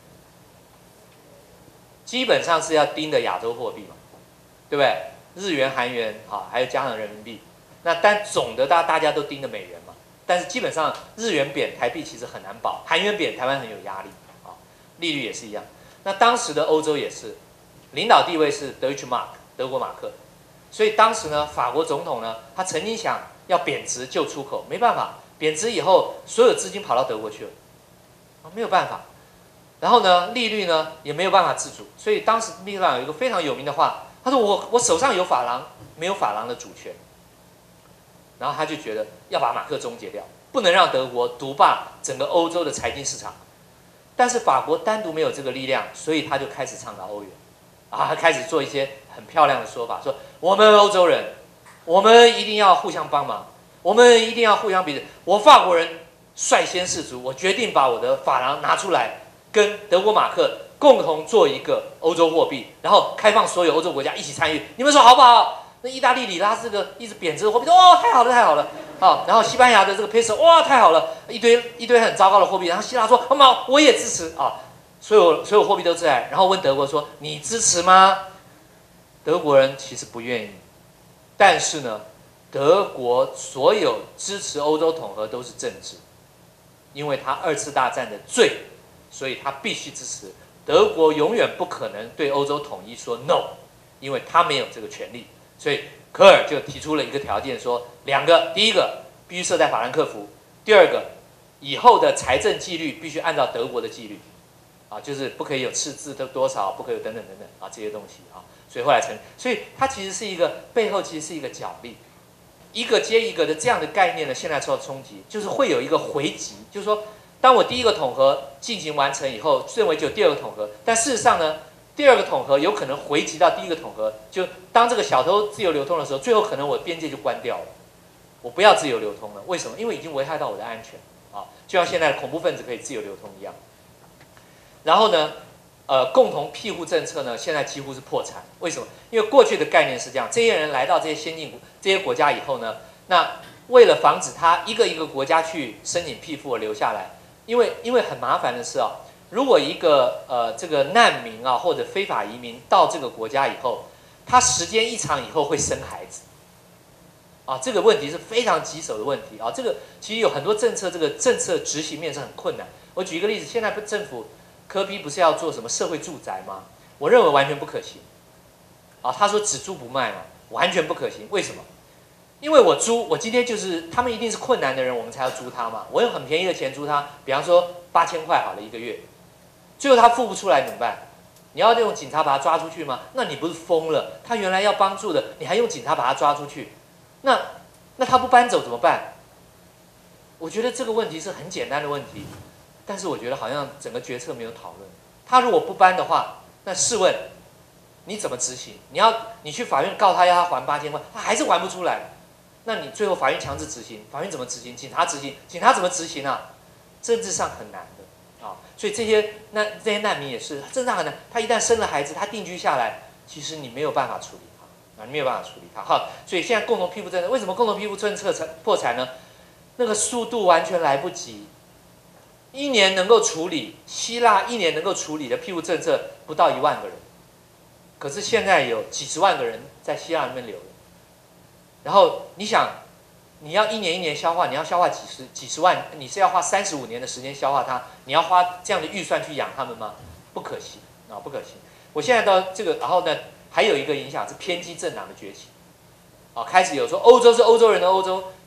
Speaker 1: 基本上是要盯着亚洲货币嘛，对不对？日元、韩元，啊，还有加上人民币。那但总的大家都盯着美元嘛，但是基本上日元贬，台币其实很难保；韩元贬，台湾很有压力啊。利率也是一样。那当时的欧洲也是，领导地位是 Deutsche Mark 德国马克，所以当时呢，法国总统呢，他曾经想要贬值救出口，没办法。贬值以后，所有资金跑到德国去了，没有办法。然后呢，利率呢也没有办法自主，所以当时密特朗有一个非常有名的话，他说我手上有法郎，没有法郎的主权。然后他就觉得要把马克终结掉，不能让德国独霸整个欧洲的财经市场。但是法国单独没有这个力量，所以他就开始倡导欧元，他开始做一些很漂亮的说法，说我们欧洲人，我们一定要互相帮忙。我们一定要互相比。我法国人率先士卒，我决定把我的法郎拿出来，跟德国马克共同做一个欧洲货币，然后开放所有欧洲国家一起参与。你们说好不好？那意大利里拉这个一直贬值的货币，哦，太好了，太好了啊！然后西班牙的这个 peso， 哇，太好了，一堆很糟糕的货币。然后希腊说，好，我也支持啊，所有货币都支持。然后问德国说，你支持吗？德国人其实不愿意，但是呢，德国所有支持欧洲统合都是政治，因为他2次大战的罪，所以他必须支持。德国永远不可能对欧洲统一说 no， 因为他没有这个权利。所以科尔就提出了一个条件，说2个：第一个必须设在法兰克福；第二个，以后的财政纪律必须按照德国的纪律，就是不可以有赤字的多少，不可以有等等这些东西啊。所以后来所以它其实是一个背后其实是一个角力。一个接一个的这样的概念呢，现在受到冲击，就是会有一个回击，就是说，当我第一个统合进行完成以后，认为就有第2个统合，但事实上呢，第2个统合有可能回击到第1个统合，就当这个小偷自由流通的时候，最后可能我边界就关掉了，我不要自由流通了，为什么？因为已经危害到我的安全啊，就像现在的恐怖分子可以自由流通一样。然后呢，共同庇护政策呢，现在几乎是破产。为什么？因为过去的概念是这样：这些人来到这些先进这些国家以后呢，那为了防止他一个一个国家去申请庇护而留下来，因为很麻烦的是如果一个这个难民或者非法移民到这个国家以后，他时间一长以后会生孩子，这个问题是非常棘手的问题这个其实有很多政策，这个政策执行面是很困难。我举一个例子，现在政府柯 P 不是要做什么社会住宅吗？我认为完全不可行。他说只租不卖嘛，完全不可行。为什么？因为我今天就是他们一定是困难的人，我们才要租他嘛。我用很便宜的钱租他，比方说8000块好了一个月，最后他付不出来怎么办？你要用警察把他抓出去吗？那你不是疯了？他原来要帮助的，你还用警察把他抓出去，那他不搬走怎么办？我觉得这个问题是很简单的问题，但是我觉得好像整个决策没有讨论。他如果不搬的话，那试问你怎么执行？你去法院告他，要他还8000块，他还是还不出来。那你最后法院强制执行，法院怎么执行？警察执行，警察怎么执行啊？政治上很难的所以这些难民也是政治上很难。他一旦生了孩子，他定居下来，其实你没有办法处理他你没有办法处理他所以现在共同庇护政策，为什么共同庇护政策破产呢？那个速度完全来不及。1年能够处理，希腊1年能够处理的庇护政策不到1万个人，可是现在有几十万个人在希腊那边留了。然后你想，你要1年1年消化，你要消化几十万，你是要花35年的时间消化它，你要花这样的预算去养他们吗？不可行不可行。我现在到这个，然后呢，还有一个影响是偏激政党的崛起开始有说欧洲是欧洲人的欧洲，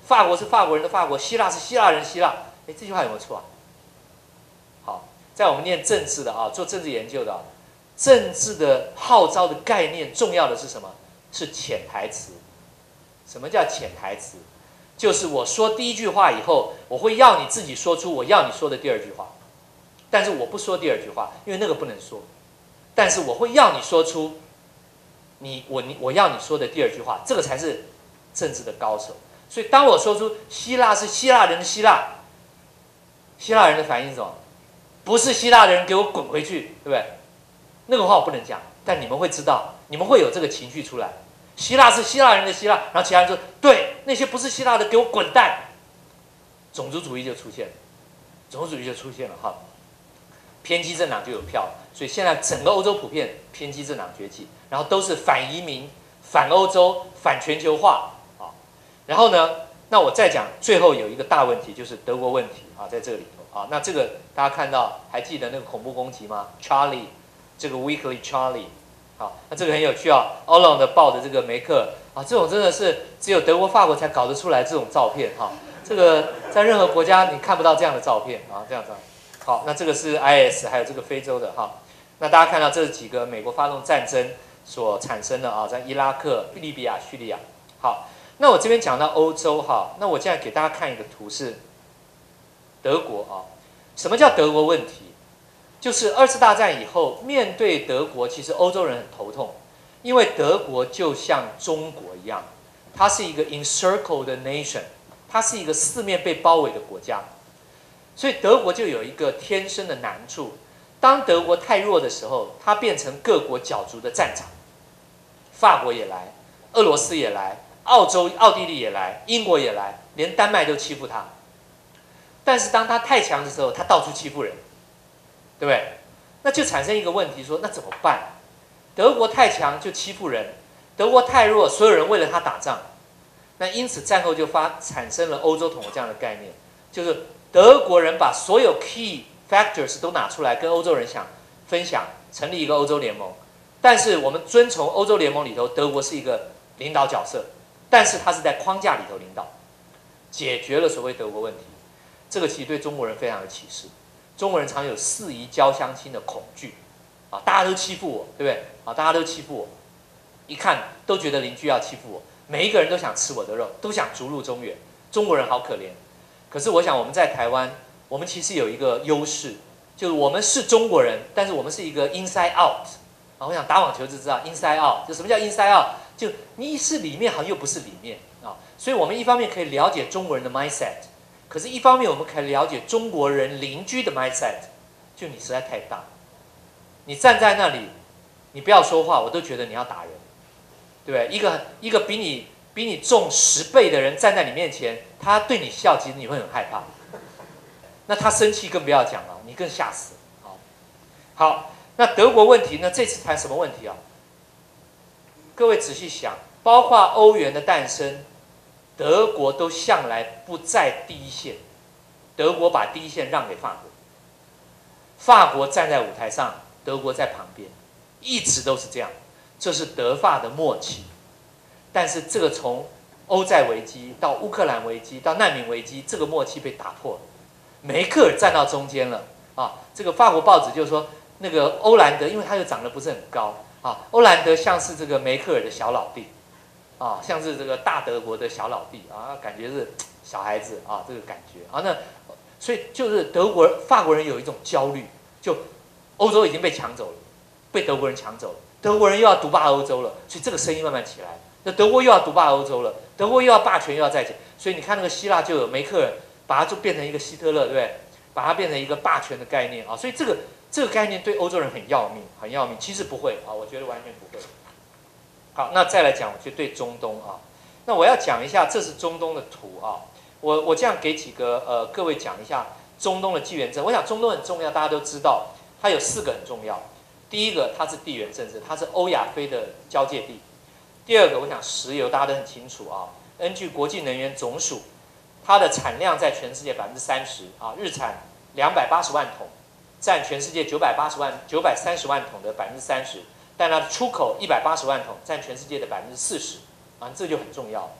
Speaker 1: 法国是法国人的法国，希腊是希腊人的希腊。哎，这句话有没有错啊？好，在我们念政治的啊，做政治研究的，政治的号召的概念，重要的是什么？是潜台词。什么叫潜台词？就是我说第一句话以后，我会要你自己说出我要你说的第二句话，但是我不说第二句话，因为那个不能说。但是我会要你说出我要你说的第二句话，这个才是政治的高手。所以当我说出希腊是希腊人的希腊，希腊人的反应是什么？不是希腊的人，给我滚回去，对不对？那个话我不能讲，但你们会知道，你们会有这个情绪出来。希腊是希腊人的希腊，然后其他人说对，那些不是希腊的给我滚蛋，种族主义就出现了，种族主义就出现了哈，偏激政党就有票了，所以现在整个欧洲普遍偏激政党崛起，然后都是反移民、反欧洲、反全球化啊。然后呢，那我再讲最后有一个大问题，就是德国问题啊，在这个里头啊，那这个大家看到还记得那个恐怖攻击吗 ？Charlie， 这个 Weekly Charlie。好，那这个很有趣啊 ，Hollande 的报的这个梅克尔啊，这种真的是只有德国、法国才搞得出来这种照片哈。这个在任何国家你看不到这样的照片啊，这样子。好，那这个是 IS， 还有这个非洲的哈。那大家看到这几个美国发动战争所产生的啊，在伊拉克、利比亚、叙利亚。好，那我这边讲到欧洲哈，那我现在给大家看一个图是德国啊。什么叫德国问题？就是二次大战以后，面对德国，其实欧洲人很头痛，因为德国就像中国一样，它是一个 encircled nation， 它是一个四面被包围的国家，所以德国就有一个天生的难处。当德国太弱的时候，它变成各国角逐的战场，法国也来，俄罗斯也来，澳洲、奥地利也来，英国也来，连丹麦都欺负它。但是当它太强的时候，它到处欺负人。对不对？那就产生一个问题说，那怎么办？德国太强就欺负人，德国太弱，所有人为了他打仗。那因此战后就产生了欧洲统这样的概念，就是德国人把所有 key factors 都拿出来跟欧洲人想分享，成立一个欧洲联盟。但是我们遵从欧洲联盟里头，德国是一个领导角色，但是它是在框架里头领导，解决了所谓德国问题。这个其实对中国人非常有启示。中国人常有四夷交相亲的恐惧，啊，大家都欺负我，对不对？啊，大家都欺负我，一看都觉得邻居要欺负我，每一个人都想吃我的肉，都想逐鹿中原。中国人好可怜。可是我想我们在台湾，我们其实有一个优势，就是我们是中国人，但是我们是一个 inside out。啊，我想打网球就知道 inside out， 就什么叫 inside out？ 就你是里面好像又不是里面啊，所以我们一方面可以了解中国人的 mindset。可是，一方面我们可以了解中国人邻居的 mindset， 就你实在太大，你站在那里，你不要说话，我都觉得你要打人，对不对？一个比你重10倍的人站在你面前，他对你笑，其实你会很害怕。那他生气更不要讲了，你更吓死。好，那德国问题呢？这次谈什么问题啊？各位仔细想，包括欧元的诞生。德国都向来不在第一线，德国把第一线让给法国，法国站在舞台上，德国在旁边，一直都是这样，这是德法的默契。但是这个从欧债危机到乌克兰危机到难民危机，这个默契被打破了，梅克尔站到中间了啊！这个法国报纸就说，那个欧兰德，因为他又长得不是很高啊，欧兰德像是这个梅克尔的小老弟。啊，像是这个大德国的小老弟啊，感觉是小孩子啊，这个感觉啊，那所以就是法国人有一种焦虑，就欧洲已经被抢走了，被德国人抢走了，德国人又要独霸欧洲了，所以这个声音慢慢起来，那德国又要独霸欧洲了，德国又要霸权又要再起，所以你看那个希腊就有梅克尔，把它就变成一个希特勒，对不对？把它变成一个霸权的概念啊，所以这个概念对欧洲人很要命，很要命。其实不会啊，我觉得完全不会。好，那再来讲，就对中东啊，那我要讲一下，这是中东的图啊。我这样给几个各位讲一下中东的地缘政治。我想中东很重要，大家都知道，它有4个很重要。第一个，它是地缘政治，它是欧亚非的交界地。第二个，我想石油大家都很清楚啊。根据国际能源总署，它的产量在全世界30%啊，日产280万桶，占全世界930万桶的30%。但它的出口180万桶，占全世界的40%，啊，这就很重要。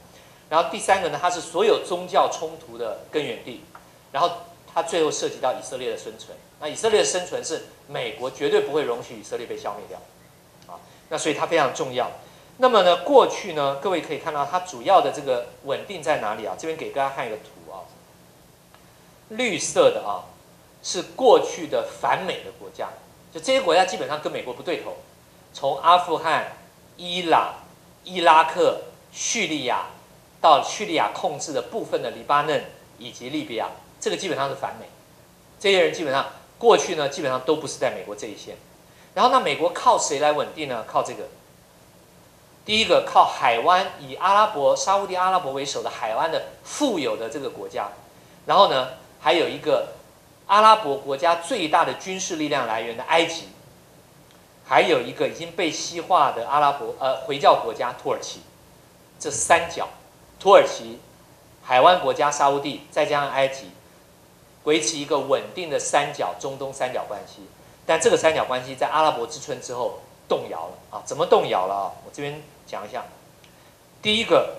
Speaker 1: 然后第三个呢，它是所有宗教冲突的根源地，然后它最后涉及到以色列的生存。那以色列的生存是美国绝对不会容许以色列被消灭掉，啊，那所以它非常重要。那么呢，过去呢，各位可以看到它主要的这个稳定在哪里啊？这边给大家看一个图啊，绿色的啊是过去的反美的国家，就这些国家基本上跟美国不对头，从阿富汗、伊朗、伊拉克、叙利亚到叙利亚控制的部分的黎巴嫩以及利比亚，这个基本上是反美。这些人基本上过去呢，基本上都不是在美国这一线。然后那美国靠谁来稳定呢？靠这个。第一个靠海湾，以沙烏地阿拉伯为首的海湾的富有的这个国家。然后呢，还有一个阿拉伯国家最大的军事力量来源的埃及，还有一个已经被西化的回教国家土耳其。这三角，土耳其、海湾国家沙烏地，再加上埃及，维持一个稳定的中东三角关系。但这个三角关系在阿拉伯之春之后动摇了啊！怎么动摇了啊？我这边讲一下。第一个，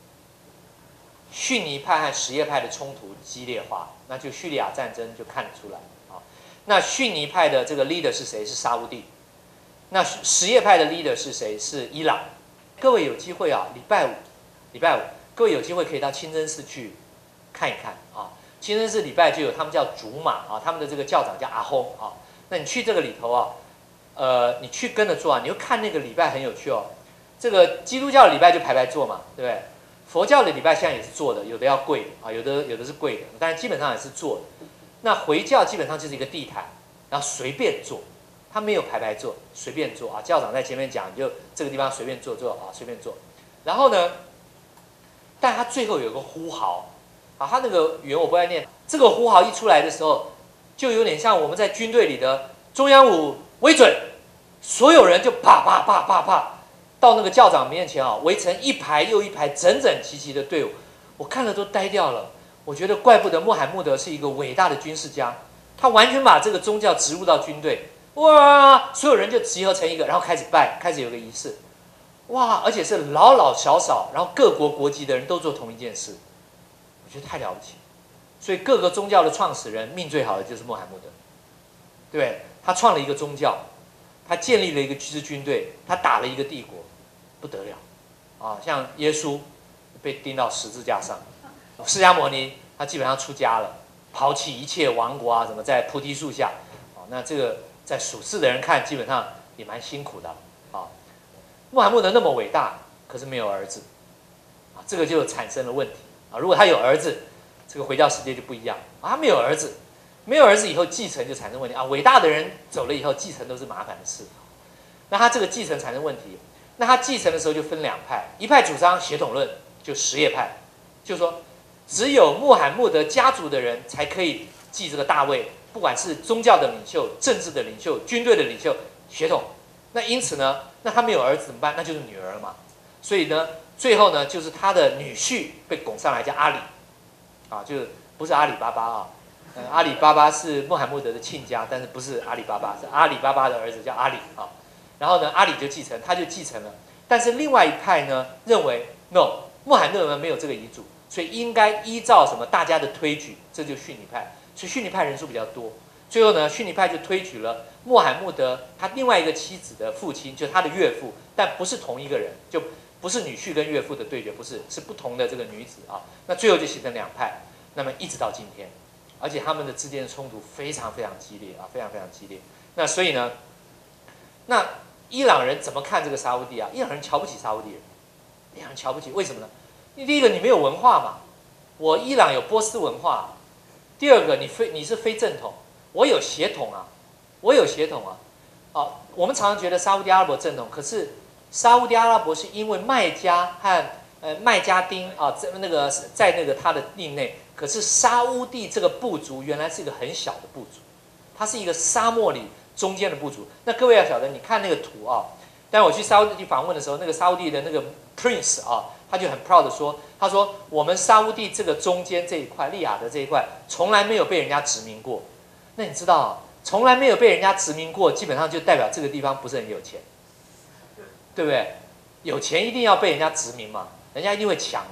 Speaker 1: 逊尼派和什叶派的冲突激烈化，那就叙利亚战争就看得出来啊。那逊尼派的这个 leader 是谁？是沙烏地。那什叶派的 leader 是谁？是伊朗。各位有机会啊，礼拜五，各位有机会可以到清真寺去看一看啊。清真寺礼拜就有他们叫竹马啊，他们的这个教长叫阿訇啊。那你去这个里头啊，你去跟着做啊，你会看那个礼拜很有趣哦。这个基督教的礼拜就排坐嘛，对不对？佛教的礼拜现在也是坐的，有的要跪的啊，有的是跪的，但是基本上也是坐的。那回教基本上就是一个地毯，然后随便坐，他没有排坐，随便坐啊。教长在前面讲，你就这个地方随便坐啊，随便坐。然后呢，但他最后有个呼号啊，他那个语言我不爱念，这个呼号一出来的时候，就有点像我们在军队里的中央舞为准，所有人就啪到那个教长面前啊，围成一排又一排整整齐齐的队伍，我看了都呆掉了。我觉得怪不得穆罕默德是一个伟大的军事家，他完全把这个宗教植入到军队，哇，所有人就集合成一个，然后开始拜，开始有个仪式，哇，而且是老老少少，然后各国国籍的人都做同一件事，我觉得太了不起。所以各个宗教的创始人命最好的就是穆罕默德，对不对？他创了一个宗教，他建立了一个军队，他打了一个帝国，不得了啊！像耶稣被钉到十字架上，释迦牟尼他基本上出家了，抛弃一切王国啊，什么在菩提树下啊。那这个在属世的人看，基本上也蛮辛苦的啊。穆罕默德那么伟大，可是没有儿子啊，这个就产生了问题啊。如果他有儿子，这个回教世界就不一样啊，他没有儿子，没有儿子以后继承就产生问题啊。伟大的人走了以后，继承都是麻烦的事。那他这个继承产生问题，那他继承的时候就分两派，一派主张血统论，就什叶派，就是说只有穆罕默德家族的人才可以继这个大位，不管是宗教的领袖、政治的领袖、军队的领袖，血统。那因此呢，那他没有儿子怎么办？那就是女儿嘛。所以呢，最后呢，就是他的女婿被拱上来，叫阿里。啊，就是不是阿里巴巴啊，阿里巴巴是穆罕默德的亲家，但是不是阿里巴巴，是阿里巴巴的儿子叫阿里啊。然后呢，阿里就继承，他就继承了。但是另外一派呢，认为 no， 穆罕默德没有这个遗嘱，所以应该依照什么大家的推举，这就是逊尼派。所以逊尼派人数比较多。最后呢，逊尼派就推举了穆罕默德他另外一个妻子的父亲，就是他的岳父，但不是同一个人，就不是女婿跟岳父的对决，不是，是不同的这个女子啊。那最后就形成两派，那么一直到今天，而且他们的之间的冲突非常非常激烈啊，非常非常激烈。那所以呢，那伊朗人怎么看这个沙烏地啊？伊朗人瞧不起沙烏地人，伊朗人瞧不起，为什么呢？第一个你没有文化嘛，我伊朗有波斯文化；第二个你是非正统，我有血统啊，我有血统啊。啊，我们常常觉得沙烏地阿拉伯正统，可是沙烏地阿拉伯是因为麦加和麦加丁啊，在那个他的境内，可是沙烏地这个部族原来是一个很小的部族，它是一个沙漠里中间的部族。那各位要晓得，你看那个图啊，当我去沙烏地访问的时候，那个沙烏地的那个 prince 啊，他就很 proud 的说，他说我们沙烏地这个中间这一块利雅得这一块，从来没有被人家殖民过。那你知道啊，从来没有被人家殖民过，基本上就代表这个地方不是很有钱。对不对？有钱一定要被人家殖民嘛，人家一定会抢嘛。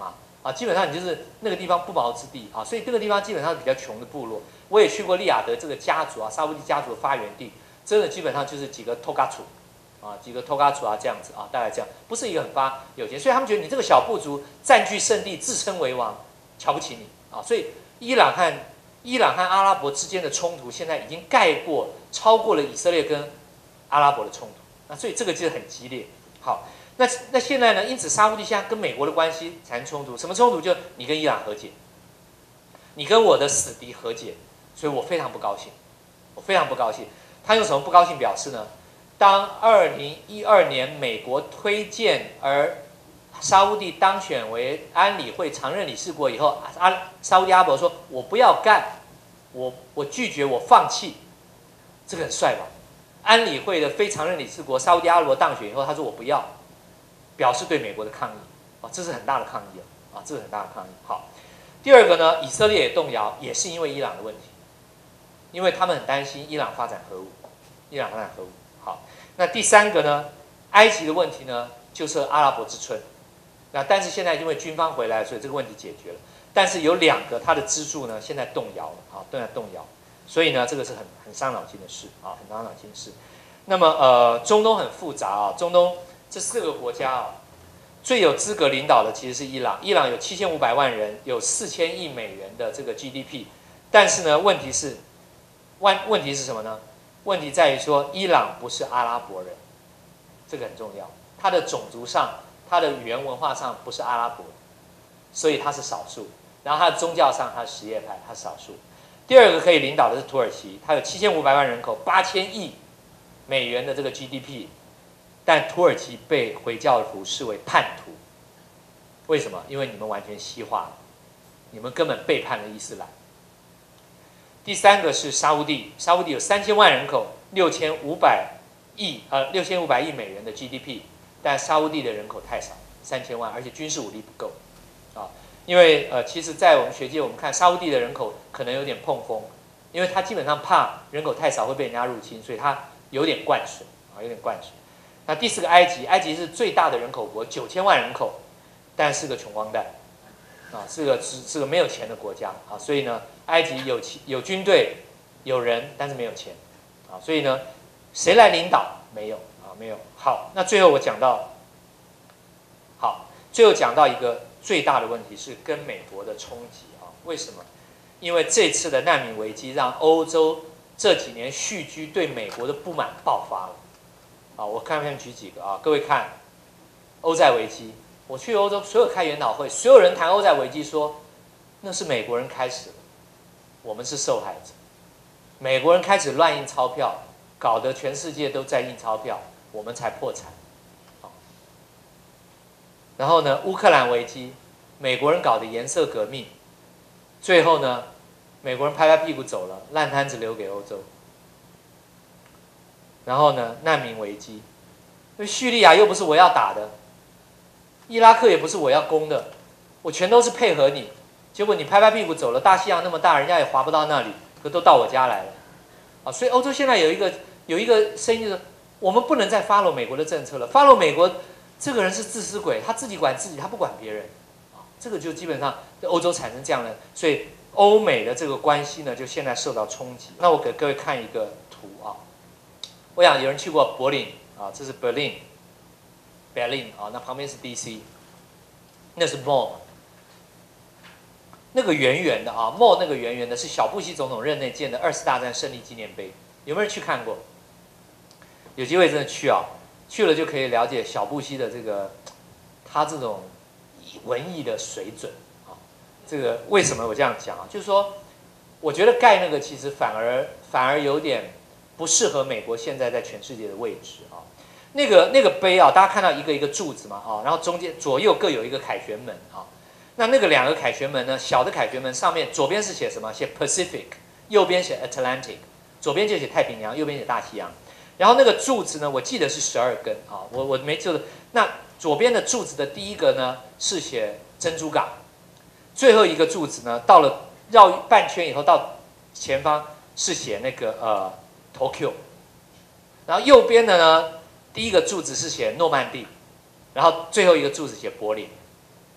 Speaker 1: 啊，基本上你就是那个地方不毛之地啊，所以这个地方基本上是比较穷的部落。我也去过利雅得这个家族啊，沙乌地家族的发源地，真的基本上就是几个托嘎楚啊，几个托嘎楚啊这样子啊，大概这样，不是一个很有钱，所以他们觉得你这个小部族占据圣地，自称为王，瞧不起你啊，所以伊朗和阿拉伯之间的冲突，现在已经超过了以色列跟阿拉伯的冲突，那所以这个就是很激烈。好，那现在呢？因此沙烏地现在跟美国的关系产生冲突，什么冲突？就你跟伊朗和解，你跟我的死敌和解，所以我非常不高兴，我非常不高兴。他用什么不高兴表示呢？当2012年美国推荐而沙烏地当选为安理会常任理事国以后，沙烏地阿拉伯说：“我不要干，我拒绝，我放弃。”这个很帅吧？安理会的非常任理事国沙烏地阿拉伯当选以后，他说：“我不要。”表示对美国的抗议啊，这是很大的抗议啊，这是很大的抗议。好，第二个呢，以色列也动摇，也是因为伊朗的问题，因为他们很担心伊朗发展核武，好，那第三个呢，埃及的问题呢，就是阿拉伯之春。那但是现在因为军方回来，所以这个问题解决了。但是有2个它的支柱呢，现在动摇了啊，都在动摇。所以呢，这个是很伤脑筋的事啊，很伤脑筋的事。那么中东很复杂啊，中东这4个国家啊，最有资格领导的其实是伊朗。伊朗有7500万人，有4000亿美元的这个 GDP， 但是呢，问题是什么呢？问题在于说，伊朗不是阿拉伯人，这个很重要。他的种族上，他的语言文化上不是阿拉伯，所以他是少数。然后他的宗教上，他是什叶派，他是少数。第2个可以领导的是土耳其，它有7500万人口，8000亿美元的这个 GDP。但土耳其被回教徒视为叛徒，为什么？因为你们完全西化了，你们根本背叛了伊斯兰。第3个是沙烏地，沙烏地有3000万人口，6500亿美元的 GDP， 但沙烏地的人口太少，3000万，而且军事武力不够啊。因为其实，在我们学界，我们看沙烏地的人口可能有点碰风，因为他基本上怕人口太少会被人家入侵，所以他有点灌水啊，有点灌水。那第4个埃及，埃及是最大的人口国，9000万人口，但是个穷光蛋，啊，是个没有钱的国家啊，所以呢，埃及有军队，有人，但是没有钱，啊，所以呢，谁来领导？没有啊，没有。好，那最后讲到一个最大的问题是跟美国的冲击啊，为什么？因为这次的难民危机让欧洲这几年蓄居对美国的不满爆发了。啊，我看举几个啊，各位看，欧债危机，我去欧洲所有开研讨会，所有人谈欧债危机说，那是美国人开始的，我们是受害者，美国人开始乱印钞票，搞得全世界都在印钞票，我们才破产。然后呢，乌克兰危机，美国人搞的颜色革命，最后呢，美国人拍拍屁股走了，烂摊子留给欧洲。然后呢，难民危机，叙利亚又不是我要打的，伊拉克也不是我要攻的，我全都是配合你，结果你拍拍屁股走了，大西洋那么大，人家也划不到那里，可都到我家来了，啊，所以欧洲现在有一个声音就是，我们不能再 follow 美国的政策了 ，follow 美国这个人是自私鬼，他自己管自己，他不管别人，啊，这个就基本上欧洲产生这样的，所以欧美的这个关系呢，就现在受到冲击。那我给各位看一个图啊。我想有人去过柏林啊，这是 Berlin 啊，那旁边是 DC， 那是 Mall， 那个圆圆的啊 ，Mall 那个圆圆的是小布希总统任内建的2次大战胜利纪念碑，有没有人去看过？有机会真的去啊，去了就可以了解小布希的这个他这种文艺的水准啊。这个为什么我这样讲啊？就是说，我觉得盖那个其实反而有点不适合美国现在在全世界的位置啊。那个碑啊，大家看到一个一个柱子嘛啊，然后中间左右各有一个凯旋门啊。那个2个凯旋门呢，小的凯旋门上面左边是写什么？写 Pacific， 右边写 Atlantic， 左边就写太平洋，右边写大西洋。然后那个柱子呢，我记得是12根啊，我没记得。那左边的柱子的第一个呢是写珍珠港，最后一个柱子呢到了绕半圈以后到前方是写那个Tokyo， 然后右边的呢，第一个柱子是写诺曼底，然后最后一个柱子写柏林。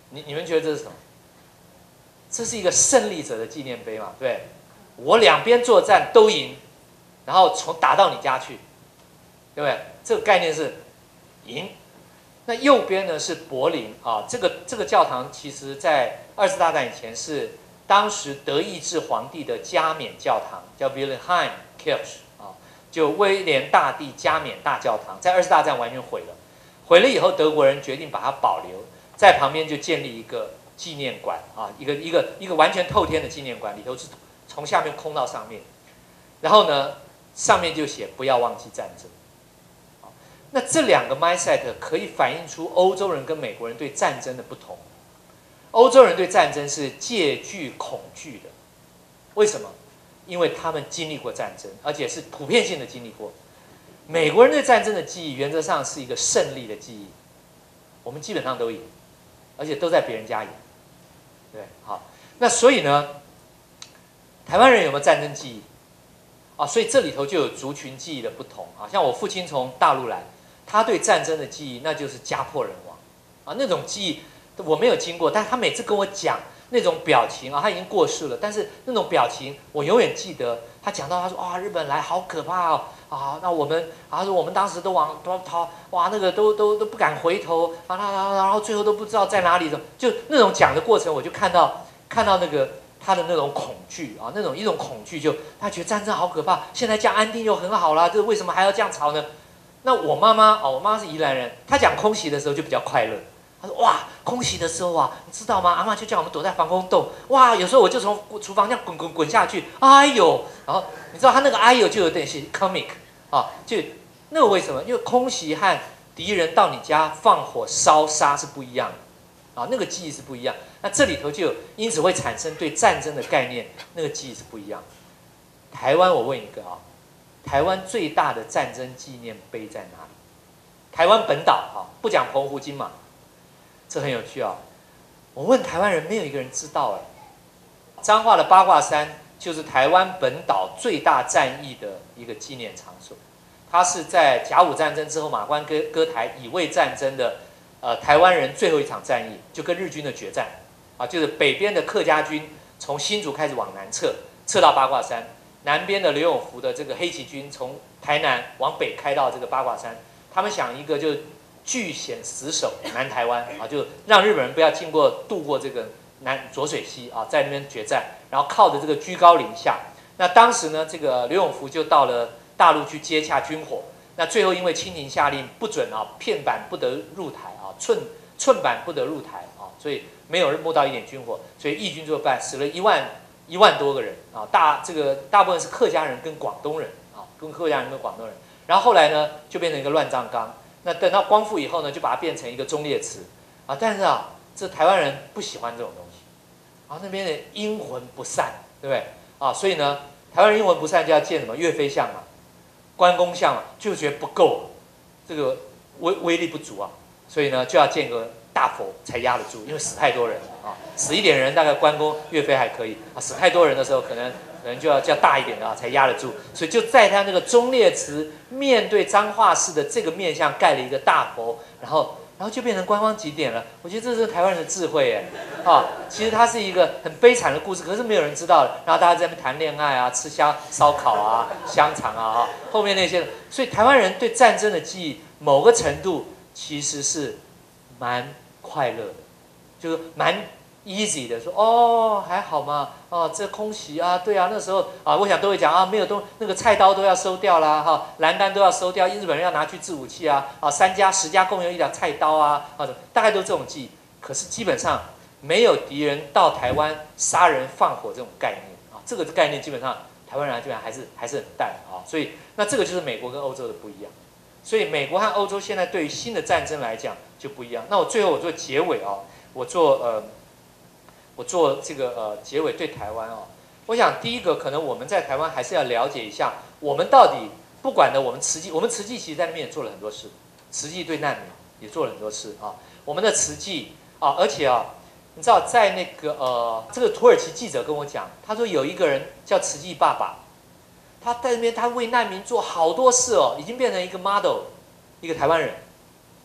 Speaker 1: 你们觉得这是什么？这是一个胜利者的纪念碑嘛？对，我两边作战都赢，然后打到你家去，对不对？这个概念是赢。那右边呢是柏林啊，这个教堂其实在2次大战以前是当时德意志皇帝的加冕教堂，叫 Wilhelmskirche 啊，就威廉大帝加冕大教堂，在2次大战完全毁了。毁了以后，德国人决定把它保留，在旁边就建立一个纪念馆啊，一个完全透天的纪念馆，里头是从下面空到上面，然后呢，上面就写不要忘记战争。那这两个 mindset 可以反映出欧洲人跟美国人对战争的不同。欧洲人对战争是戒惧恐惧的，为什么？因为他们经历过战争，而且是普遍性的经历过。美国人对战争的记忆原则上是一个胜利的记忆，我们基本上都赢，而且都在别人家赢。对，好，那所以呢，台湾人有没有战争记忆？啊，所以这里头就有族群记忆的不同啊。像我父亲从大陆来，他对战争的记忆那就是家破人亡啊，那种记忆我没有经过，但他每次跟我讲那种表情啊，他已经过世了，但是那种表情我永远记得。他讲到他说啊，日本来好可怕哦啊，那我们他说我们当时都逃哇，那个都不敢回头啊，然后最后都不知道在哪里的，就那种讲的过程，我就看到那个他的那种恐惧啊，一种恐惧，就他觉得战争好可怕，现在这样安定又很好啦，这为什么还要这样吵呢？那我妈妈哦，我妈是宜兰人，她讲空袭的时候就比较快乐。她说哇，空袭的时候啊，你知道吗？阿嬷就叫我们躲在防空洞，哇，有时候我就从厨房这样滚下去，哎呦，然后你知道他那个哎呦就有点是 comic 啊，就那个为什么？因为空袭和敌人到你家放火烧杀是不一样的啊，那个记忆是不一样。那这里头就有，因此会产生对战争的概念，那个记忆是不一样。台湾，我问一个啊，台湾最大的战争纪念碑在哪里？台湾本岛啊，不讲澎湖、金马。这很有趣啊！我问台湾人，没有一个人知道哎。彰化的八卦山就是台湾本岛最大战役的一个纪念场所，它是在甲午战争之后马关割台乙未战争的台湾人最后一场战役，就跟日军的决战啊，就是北边的客家军从新竹开始往南撤到八卦山，南边的刘永福的这个黑旗军从台南往北开到这个八卦山，他们想一个就据险死守南台湾啊，就让日本人不要渡过这个浊水溪啊，在那边决战，然后靠着这个居高临下。那当时呢，这个刘永福就到了大陆去接洽军火。那最后因为清廷下令不准啊，片板不得入台啊，寸板不得入台啊，所以没有人摸到一点军火，所以义军作战死了1万多个人啊，大部分是客家人跟广东人啊，跟广东人。然后后来呢，就变成一个乱葬岗。那等到光复以后呢，就把它变成一个忠烈祠啊。但是啊，这台湾人不喜欢这种东西啊，那边的阴魂不散，对不对啊？所以呢，台湾人阴魂不散就要建什么岳飞像嘛、关公像嘛，就觉得不够，这个威力不足啊，所以呢就要建个大佛才压得住，因为死太多人啊，死一点人大概关公、岳飞还可以啊，死太多人的时候可能就要叫大一点的啊才压得住，所以就在他那个忠烈祠面对彰化市的这个面向盖了一个大佛，然后就变成观光景点了。我觉得这是台湾人的智慧耶啊！其实它是一个很悲惨的故事，可是没有人知道的。然后大家在那边谈恋爱啊，吃烧烤啊，香肠啊，后面那些，所以台湾人对战争的记忆，某个程度其实是蛮快乐的，就是蛮 easy 的，说哦还好嘛，哦这空袭啊，对啊那时候啊，我想都会讲啊，没有那个菜刀都要收掉啦，哈，栏杆都要收掉，日本人要拿去制武器啊，啊10家共用一把菜刀啊，大概都这种记忆。可是基本上没有敌人到台湾杀人放火这种概念啊，这个概念基本上台湾人基本上还是很淡啊，所以那这个就是美国跟欧洲的不一样。所以美国和欧洲现在对于新的战争来讲就不一样。那我最后我做结尾啊，我做这个结尾对台湾哦，我想第一个可能我们在台湾还是要了解一下，我们到底不管的我们慈济其实在那边也做了很多事，慈济对难民也做了很多事啊，我们的慈济啊，而且啊，你知道在那个这个土耳其记者跟我讲，他说有一个人叫慈济爸爸，他在那边他为难民做好多事哦，已经变成一个 model， 一个台湾人。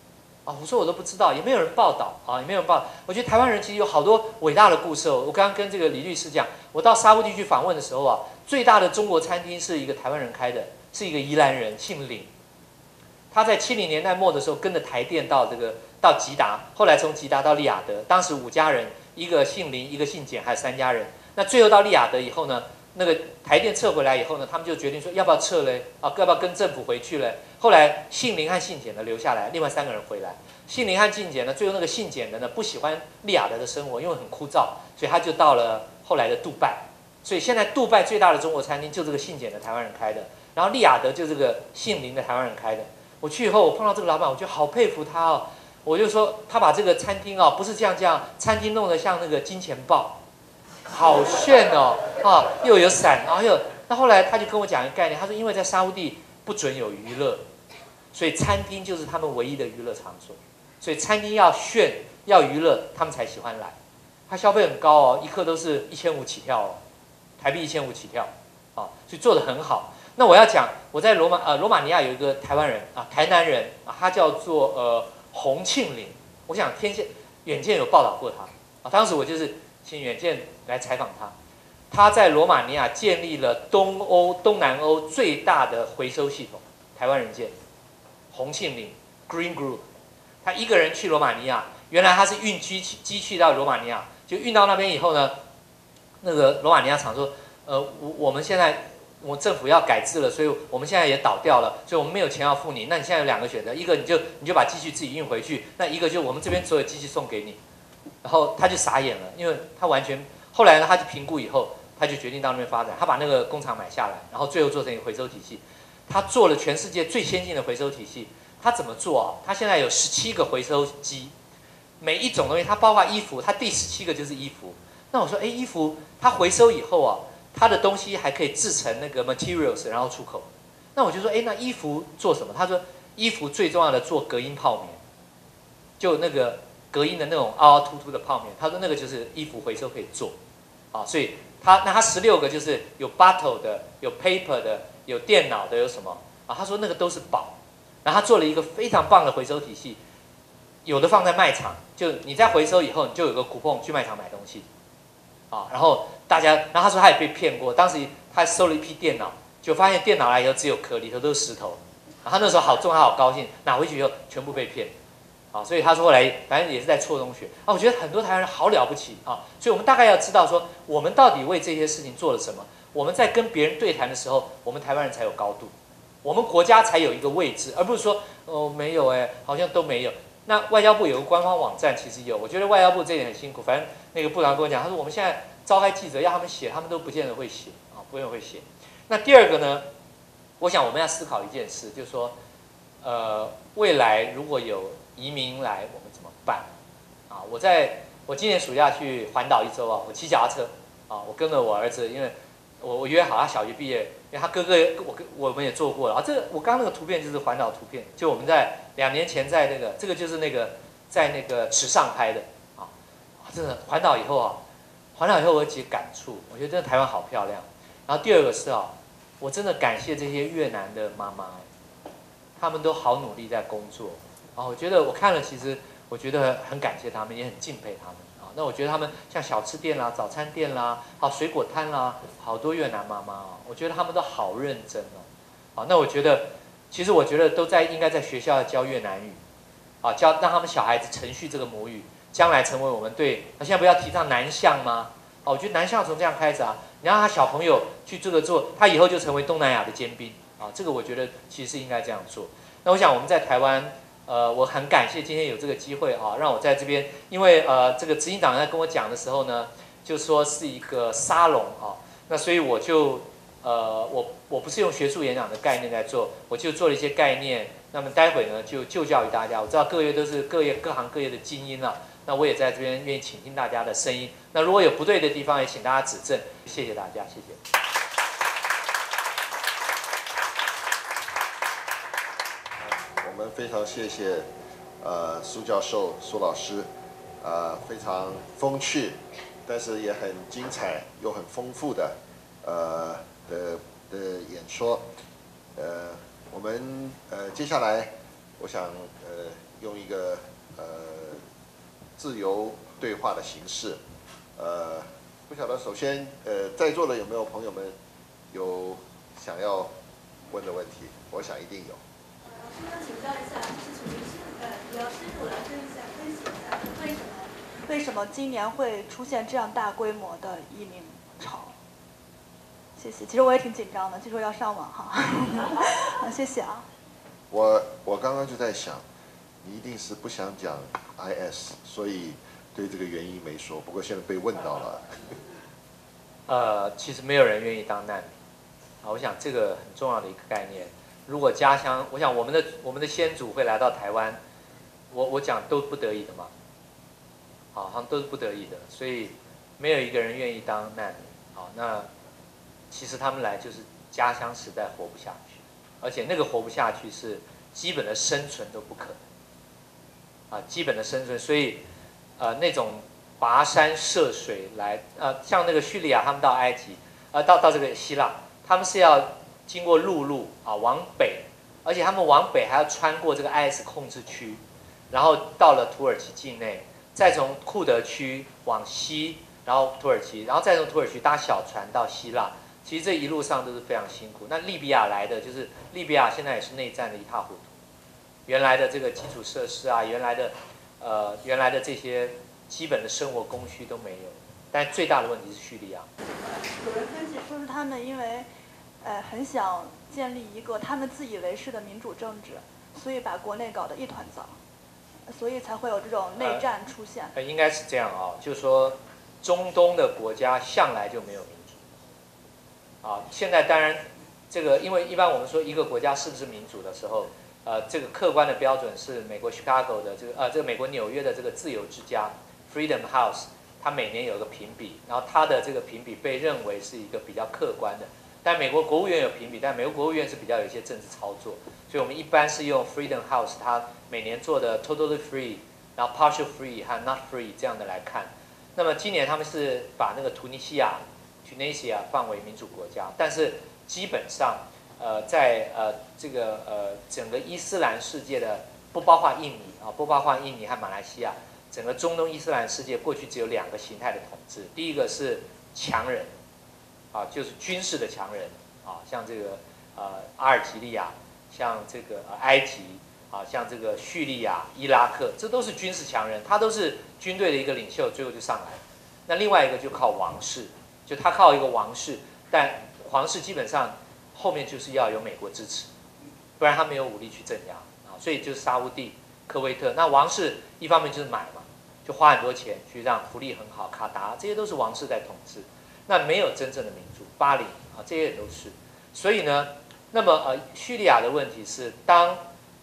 Speaker 1: 啊，我说我都不知道，也没有人报道啊，也没有人报道。我觉得台湾人其实有好多伟大的故事哦。我刚刚跟这个李律师讲，我到沙烏地去访问的时候啊，最大的中国餐厅是一个台湾人开的，是一个宜兰人，姓林。他在70年代末的时候跟着台电到到吉达，后来从吉达到利雅得，当时5家人，一个姓林，一个姓简，还有3家人。那最后到利雅得以后呢，那个台电撤回来以后呢，他们就决定说要不要撤嘞？啊，要不要跟政府回去嘞？后来姓林和姓简的留下来，另外3个人回来。姓林和姓简呢，最后那个姓简的呢不喜欢利雅得的生活，因为很枯燥，所以他就到了后来的杜拜。所以现在杜拜最大的中国餐厅就这个姓简的台湾人开的，然后利雅得就这个姓林的台湾人开的。我去以后，我碰到这个老板，我就好佩服他哦。我就说他把这个餐厅哦，不是这样，餐厅弄得像那个金钱豹，好炫哦啊，又有伞，然后那后来他就跟我讲一个概念，他说因为在沙烏地不准有娱乐，所以餐厅就是他们唯一的娱乐场所，所以餐厅要炫要娱乐，他们才喜欢来。他消费很高哦，一客都是1500起跳哦，台币1500起跳，啊，所以做得很好。那我要讲，我在罗马尼亚有一个台湾人啊，台南人啊，他叫做洪庆龄。我想远见有报道过他啊，当时我就是请远见来采访他。他在罗马尼亚建立了东南欧最大的回收系统，台湾人建。洪庆龄 Green Group， 他一个人去罗马尼亚，原来他是运机器到罗马尼亚，就运到那边以后呢，那个罗马尼亚厂说，我们现在。我们政府要改制了，所以我们现在也倒掉了，所以我们没有钱要付你。那你现在有2个选择，一个你就把机器自己运回去，那一个就我们这边所有机器送给你。然后他就傻眼了，因为他完全后来呢，他就评估以后，他就决定到那边发展，他把那个工厂买下来，然后最后做成一个回收体系。他做了全世界最先进的回收体系。他怎么做啊？他现在有17个回收机，每一种东西，它包括衣服，它第17个就是衣服。那我说，衣服它回收以后啊。他的东西还可以制成那个 materials， 然后出口。那我就说，那衣服做什么？他说，衣服最重要的做隔音泡棉，就那个隔音的那种凹凹凸凸的泡棉。他说那个就是衣服回收可以做，啊，所以他16个就是有 bottle 的，有 paper 的，有电脑的，有什么啊？他说那个都是宝。然后他做了一个非常棒的回收体系，有的放在卖场，就你在回收以后，你就有个 coupon去卖场买东西。啊，然后然后他说他也被骗过，当时他收了一批电脑，就发现电脑来以后只有壳，里头都是石头。然后他那时候好重，他好高兴，拿回去以后全部被骗。啊，所以他说后来反正也是在错中学。啊，我觉得很多台湾人好了不起啊，所以我们大概要知道说，我们到底为这些事情做了什么。我们在跟别人对谈的时候，我们台湾人才有高度，我们国家才有一个位置，而不是说没有好像都没有。那外交部有个官方网站，其实有，我觉得外交部这一点很辛苦。反正那个部长跟我讲，他说我们现在召开记者要他们写，他们都不见得会写啊，不见得会写。那第二个呢，我想我们要思考一件事，就是说，未来如果有移民来，我们怎么办？啊，我今年暑假去环岛1周啊，我骑脚踏车啊，我跟了我儿子，因为我约好他小学毕业，因为他哥哥我们也做过了啊。我刚刚那个图片就是环岛图片，就我们在2年前在这个就是在那个池上拍的啊。真的环岛以后啊，我有几个感触，我觉得真的台湾好漂亮。然后第二个是我真的感谢这些越南的妈妈，他们都好努力在工作啊。我觉得我看了，其实我觉得很感谢他们，也很敬佩他们。那我觉得他们像小吃店啦、早餐店啦、水果摊啦，好多越南妈妈我觉得他们都好认真那我觉得，其实我觉得应该在学校教越南语让他们小孩子承续这个母语，将来成为我们现在不要提倡南向吗？我觉得南向从这样开始你让他小朋友去这个做，他以后就成为东南亚的尖兵这个我觉得其实是应该这样做。那我想我们在台湾。我很感谢今天有这个机会让我在这边，因为这个执行长在跟我讲的时候呢，就说是一个沙龙那所以我就我不是用学术演讲的概念在做，我就做了一些概念，那么待会呢就教于大家。我知道各位都是各行各业的精英那我也在这边愿意倾听大家的声音。那如果有不对的地方，也请大家指正。谢谢大家，谢谢。
Speaker 2: 我们非常谢谢苏教授、苏老师，非常风趣，但是也很精彩又很丰富的演说。我们接下来我想用一个自由对话的形式，不晓得首先在座的有没有朋友们有想要问的问题？我想一定有。
Speaker 3: 老师想请教一下，就是比较深入来分析一下，为什么今年会出现这样大规模的移民潮？谢谢。其实我也挺紧张的，据说要上网哈。好，谢谢啊。
Speaker 2: 我刚刚就在想，你一定是不想讲 IS， 所以对这个原因没说。不过现在被问到
Speaker 1: 了。其实没有人愿意当难民。啊，我想这个很重要的一个概念。如果家乡，我想我们的先祖会来到台湾，我讲都不得已的嘛。好像都是不得已的，所以没有一个人愿意当难民。好，那其实他们来就是家乡实在活不下去，而且那个活不下去是基本的生存都不可能。基本的生存，所以那种跋山涉水来，像那个叙利亚他们到埃及，到这个希腊，他们是要经过陆路往北，而且他们往北还要穿过这个 IS 控制区，然后到了土耳其境内。再从库德区往西，然后土耳其，然后再从土耳其搭小船到希腊。其实这一路上都是非常辛苦。那利比亚来的，就是利比亚现在也是内战的一塌糊涂，原来的这个基础设施啊，原来的这些基本的生活供需都没有。但最大的问题是叙利亚。
Speaker 3: 有人分析说是他们因为，很想建立一个他们自以为是的民主政治，所以把国内搞得一团糟。所以才会有这种内战出现。
Speaker 1: 应该是这样就是说，中东的国家向来就没有民主。现在当然，这个因为一般我们说一个国家是不是民主的时候，这个客观的标准是美国 Chicago 的这个美国纽约的这个自由之家 Freedom House， 它每年有个评比，然后它的这个评比被认为是一个比较客观的。但美国国务院有评比，但美国国务院是比较有一些政治操作，所以我们一般是用 Freedom House 它每年做的 Totally Free， 然后 Partial Free 和 Not Free 这样的来看。那么今年他们是把那个突尼西亚 Tunisia 放为民主国家，但是基本上在这个整个伊斯兰世界的不包括印尼和马来西亚，整个中东伊斯兰世界过去只有2个形态的统治，第一个是强人。就是军事的强人像这个阿尔及利亚，像这个埃及像这个叙利亚、伊拉克，这都是军事强人，他都是军队的一个领袖，最后就上来了。那另外一个就靠王室，就他靠一个王室，但皇室基本上后面就是要有美国支持，不然他没有武力去镇压所以就是沙烏地、科威特。那王室一方面就是买嘛，就花很多钱去让福利很好，卡达这些都是王室在统治。那没有真正的民主，巴林这些也都是。所以呢，那么叙利亚的问题是，当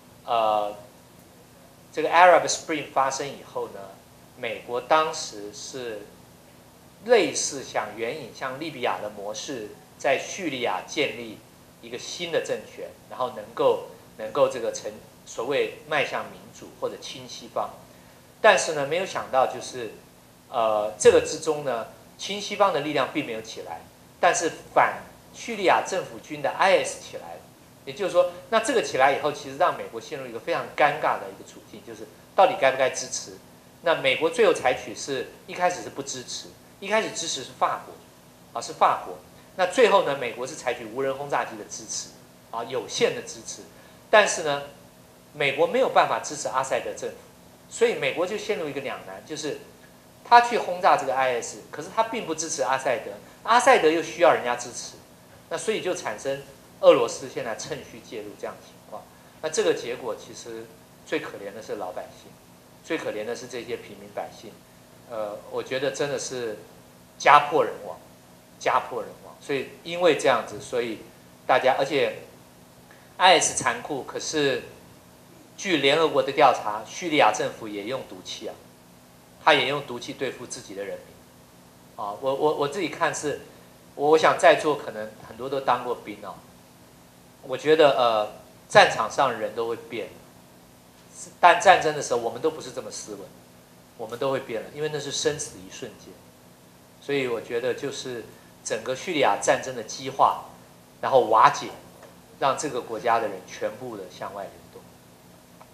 Speaker 1: 这个 Arab Spring 发生以后呢，美国当时是类似援引像利比亚的模式，在叙利亚建立一个新的政权，然后能够这个所谓迈向民主或者亲西方。但是呢，没有想到就是这个之中呢。亲西方的力量并没有起来，但是反叙利亚政府军的 IS 起来了。也就是说，那这个起来以后，其实让美国陷入一个非常尴尬的一个处境，就是到底该不该支持？那美国最后采取是一开始是不支持，一开始支持是法国，是法国。那最后呢，美国是采取无人轰炸机的支持，有限的支持。但是呢，美国没有办法支持阿塞德政府，所以美国就陷入一个两难，就是他去轰炸这个 IS， 可是他并不支持阿塞德，阿塞德又需要人家支持，那所以就产生俄罗斯现在趁虚介入这样的情况。那这个结果其实最可怜的是老百姓，最可怜的是这些平民百姓。我觉得真的是家破人亡，家破人亡。所以因为这样子，所以大家，而且 IS 残酷，可是据联合国的调查，叙利亚政府也用毒气他也用毒气对付自己的人民，我自己看是，我想在座可能很多都当过兵我觉得战场上人都会变，但战争的时候我们都不是这么斯文，我们都会变了，因为那是生死一瞬间，所以我觉得就是整个叙利亚战争的激化，然后瓦解，让这个国家的人全部的向外流动。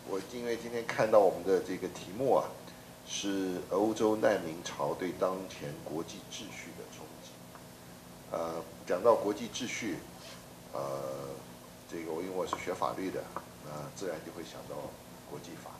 Speaker 2: 我因为今天看到我们的这个题目啊，是欧洲难民潮对当前国际秩序的冲击。讲到国际秩序，这个因为我是学法律的，自然就会想到国际法。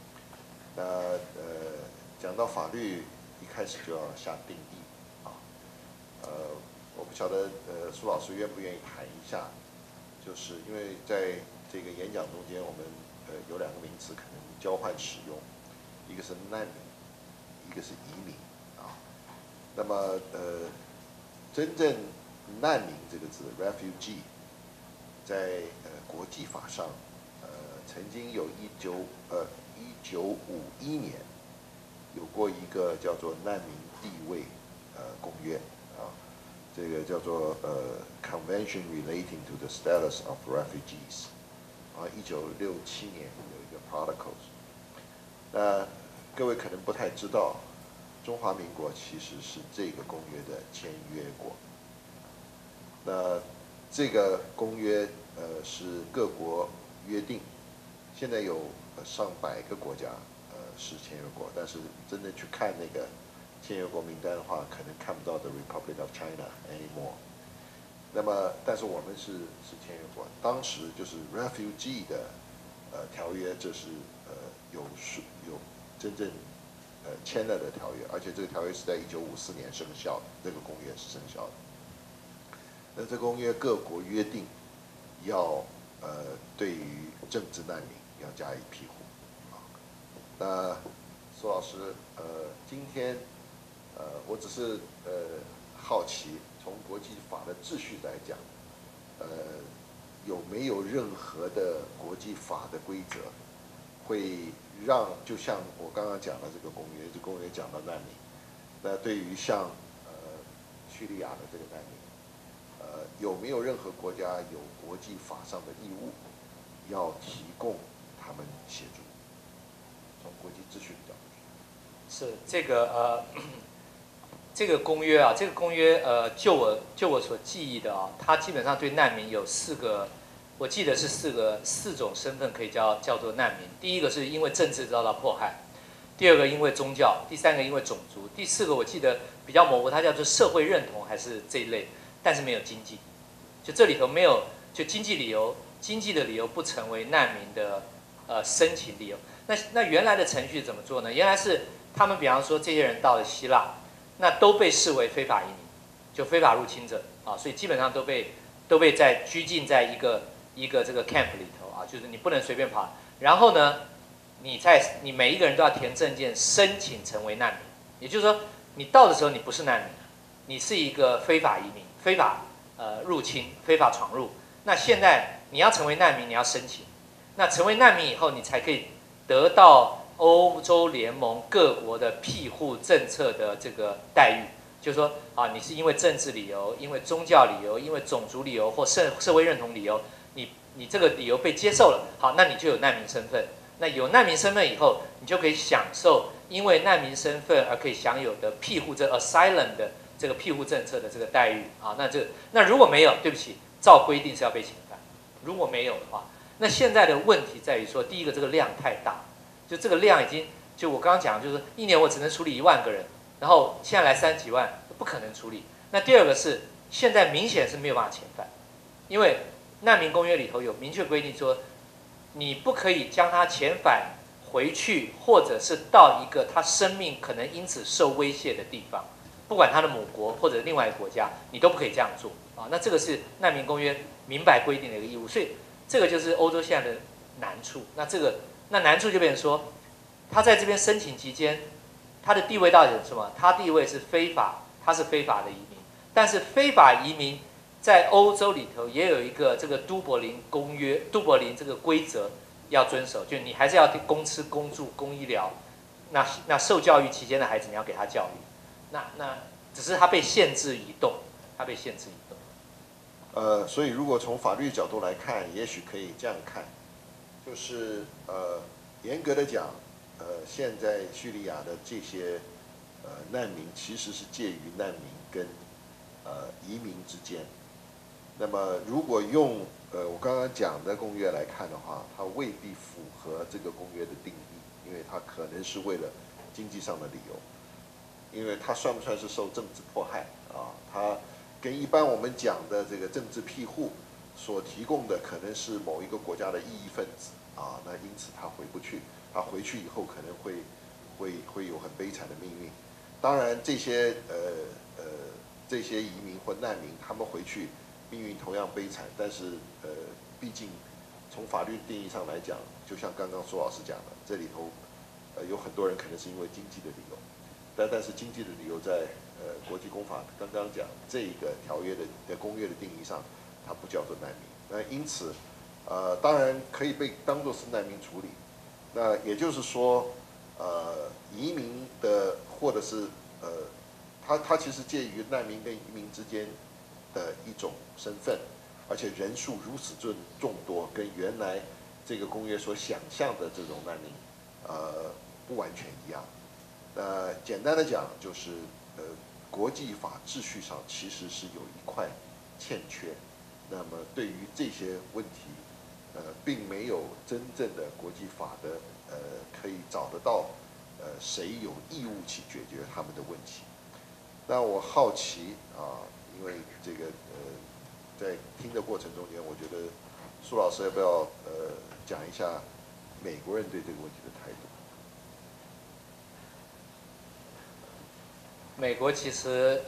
Speaker 2: 讲到法律，一开始就要下定义啊。我不晓得苏老师愿不愿意谈一下，就是因为在这个演讲中间，我们有两个名词可能交换使用，一个是难民，一个是移民啊。那么真正难民这个字 refugee， 在国际法上，曾经有1951年有过一个叫做难民地位公约啊，这个叫做Convention Relating to the Status of Refugees 啊，1967年有一个 Protocols。那各位可能不太知道，中华民国其实是这个公约的签约国。那这个公约是各国约定，现在有上百个国家是签约国，但是真的去看那个签约国名单的话，可能看不到 The Republic of China anymore。那么，但是我们是签约国，当时就是 refugee 的条约，这是有真正签了的条约，而且这个条约是在1954年生效的，这个公约是生效的。那这个公约各国约定要对于政治难民要加以庇护啊。那苏老师，今天我只是好奇，从国际法的秩序来讲，有没有任何的国际法的规则会让，就像我刚刚讲的这个公约，这公约讲到难民，那对于像叙利亚的这个难民，有没有任何国家有国际法上的义务要提供他们协助？从国际秩序的角度。
Speaker 1: 是这个这个公约啊，这个公约就我所记忆的啊，它基本上对难民有4个，我记得是4种身份可以叫做难民。第一个是因为政治遭到迫害，第2个因为宗教，第3个因为种族，第4个我记得比较模糊，它叫做社会认同还是这一类，但是没有经济，就这里头没有就经济理由，经济的理由不成为难民的申请理由。那原来的程序怎么做呢？原来是他们比方说这些人到了希腊，那都被视为非法移民，就非法入侵者啊，所以基本上都被拘禁在一个这个 camp 里头啊，就是你不能随便跑。然后呢，你每一个人都要填证件申请成为难民，也就是说你到的时候你不是难民，你是一个非法移民，非法入侵，非法闯入。那现在你要成为难民，你要申请。那成为难民以后，你才可以得到欧洲联盟各国的庇护政策的这个待遇，就是说啊，你是因为政治理由、因为宗教理由、因为种族理由或社会认同理由，你这个理由被接受了，好，那你就有难民身份。那有难民身份以后，你就可以享受因为难民身份而可以享有的庇护这 asylum 的这个庇护政策的这个待遇啊。那如果没有，对不起，照规定是要被遣返。如果没有的话，那现在的问题在于说，第一个这个量太大，就这个量已经，就我刚刚讲，就是1年我只能处理1万个人，然后现在来30几万，不可能处理。那第2个是现在明显是没有办法遣返，因为难民公约里头有明确规定说，你不可以将他遣返回去，或者是到一个他生命可能因此受威胁的地方，不管他的母国或者另外一个国家，你都不可以这样做啊。那这个是难民公约明白规定的一个义务，所以这个就是欧洲现在的难处。那难处就变成说，他在这边申请期间，他的地位到底是什么？他地位是非法，他是非法的移民。但是非法移民在欧洲里头也有一个这个都柏林公约、都柏林这个规则要遵守，就你还是要公吃、公住、公医疗。那受教育期间的孩子，你要给他教育。那只是他被限制移动，他被限制移动。
Speaker 2: 所以如果从法律角度来看，也许可以这样看，就是严格的讲，现在叙利亚的这些难民其实是介于难民跟移民之间， 那么如果用我刚刚讲的公约来看的话，它未必符合这个公约的定义，因为它可能是为了经济上的理由。因为它算不算是受政治迫害啊？它跟一般我们讲的这个政治庇护所提供的可能是某一个国家的异议分子啊，那因此他回不去，他回去以后可能会有很悲惨的命运。当然这些移民或难民他们回去命运同样悲惨，但是毕竟从法律定义上来讲，就像刚刚苏老师讲的，这里头有很多人可能是因为经济的理由。但是经济的理由在国际公法刚刚讲这个条约的公约的定义上，它不叫做难民。那因此，当然可以被当作是难民处理。那也就是说，移民的或者是它其实介于难民跟移民之间的一种身份，而且人数如此众多，跟原来这个公约所想象的这种难民，不完全一样。简单的讲，就是国际法秩序上其实是有一块欠缺。那么对于这些问题，并没有真正的国际法的可以找得到谁有义务去解决他们的问题。那我好奇啊，因为这个在听的过程中间，我觉得苏老师要不要讲一下美国人对这个问题的态度？
Speaker 1: 美国其实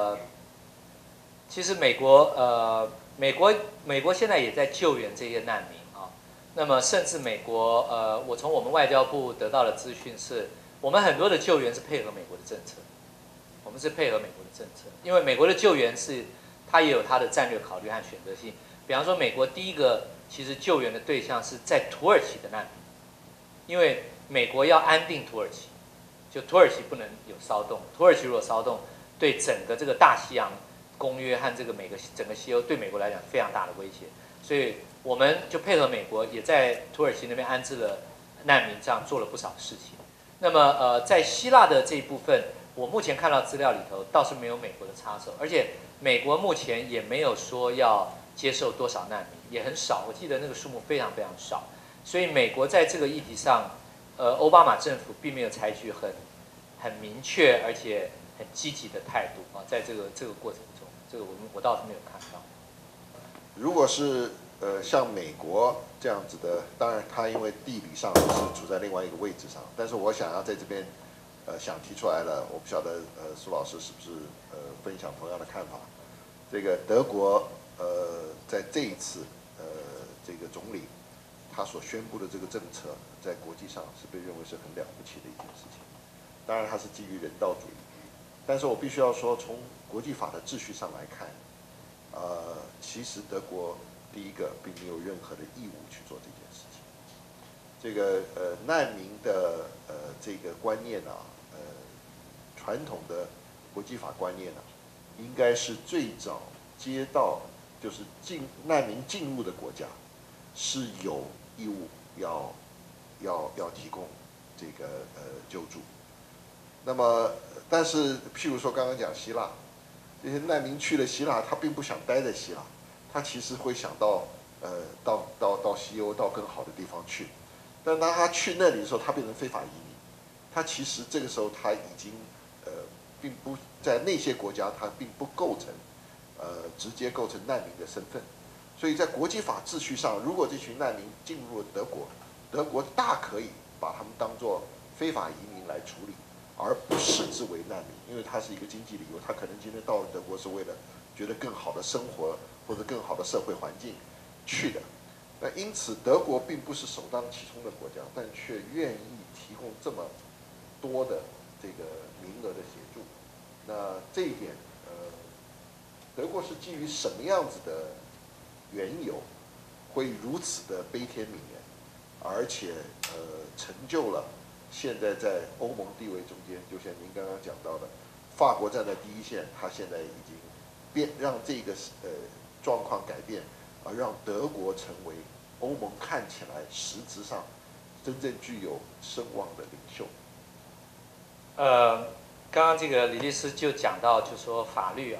Speaker 1: 美国现在也在救援这些难民啊。那么甚至美国我从我们外交部得到的资讯是，我们很多的救援是配合美国的政策，我们是配合美国的政策，因为美国的救援是它也有它的战略考虑和选择性。比方说，美国第一个其实救援的对象是在土耳其的难民，因为美国要安定土耳其。就土耳其不能有骚动，土耳其如果骚动，对整个这个大西洋公约和这个整个西欧对美国来讲非常大的威胁，所以我们就配合美国，也在土耳其那边安置了难民，这样做了不少事情。那么在希腊的这一部分，我目前看到资料里头倒是没有美国的插手，而且美国目前也没有说要接受多少难民，也很少，我记得那个数目非常非常少，所以美国在这个议题上。奥巴马政府并没有采取很明确而且很积极的态度啊，在这个过程中，这个我倒是没有看到。
Speaker 2: 如果是像美国这样子的，当然它因为地理上是处在另外一个位置上，但是我想要在这边想提出来了，我不晓得苏老师是不是分享同样的看法。这个德国在这一次这个总理他所宣布的这个政策，在国际上是被认为是很了不起的一件事情。当然，它是基于人道主义，但是我必须要说，从国际法的秩序上来看，其实德国第一个并没有任何的义务去做这件事情。这个难民的这个观念啊，传统的国际法观念啊，应该是最早接到就是难民进入的国家是有义务要提供这个救助。那么，但是譬如说刚刚讲希腊，这些难民去了希腊，他并不想待在希腊，他其实会想到到西欧到更好的地方去。但当他去那里的时候，他变成非法移民，他其实这个时候他已经并不在那些国家，他并不构成直接构成难民的身份。所以在国际法秩序上，如果这群难民进入了德国，德国大可以把他们当作非法移民来处理，而不视之为难民，因为它是一个经济理由，他可能今天到了德国是为了觉得更好的生活或者更好的社会环境去的。那因此，德国并不是首当其冲的国家，但却愿意提供这么多的这个名额的协助。那这一点，德国是基于什么样子的缘由，会如此的悲天悯人，而且成就了现在在欧盟地位中间，就像您刚刚讲到的，法国站在第一线，他现在已经让这个状况改变，而让德国成为欧盟看起来实质上真正具有声望的领袖。
Speaker 1: 刚刚这个李律师就讲到，就说法律啊，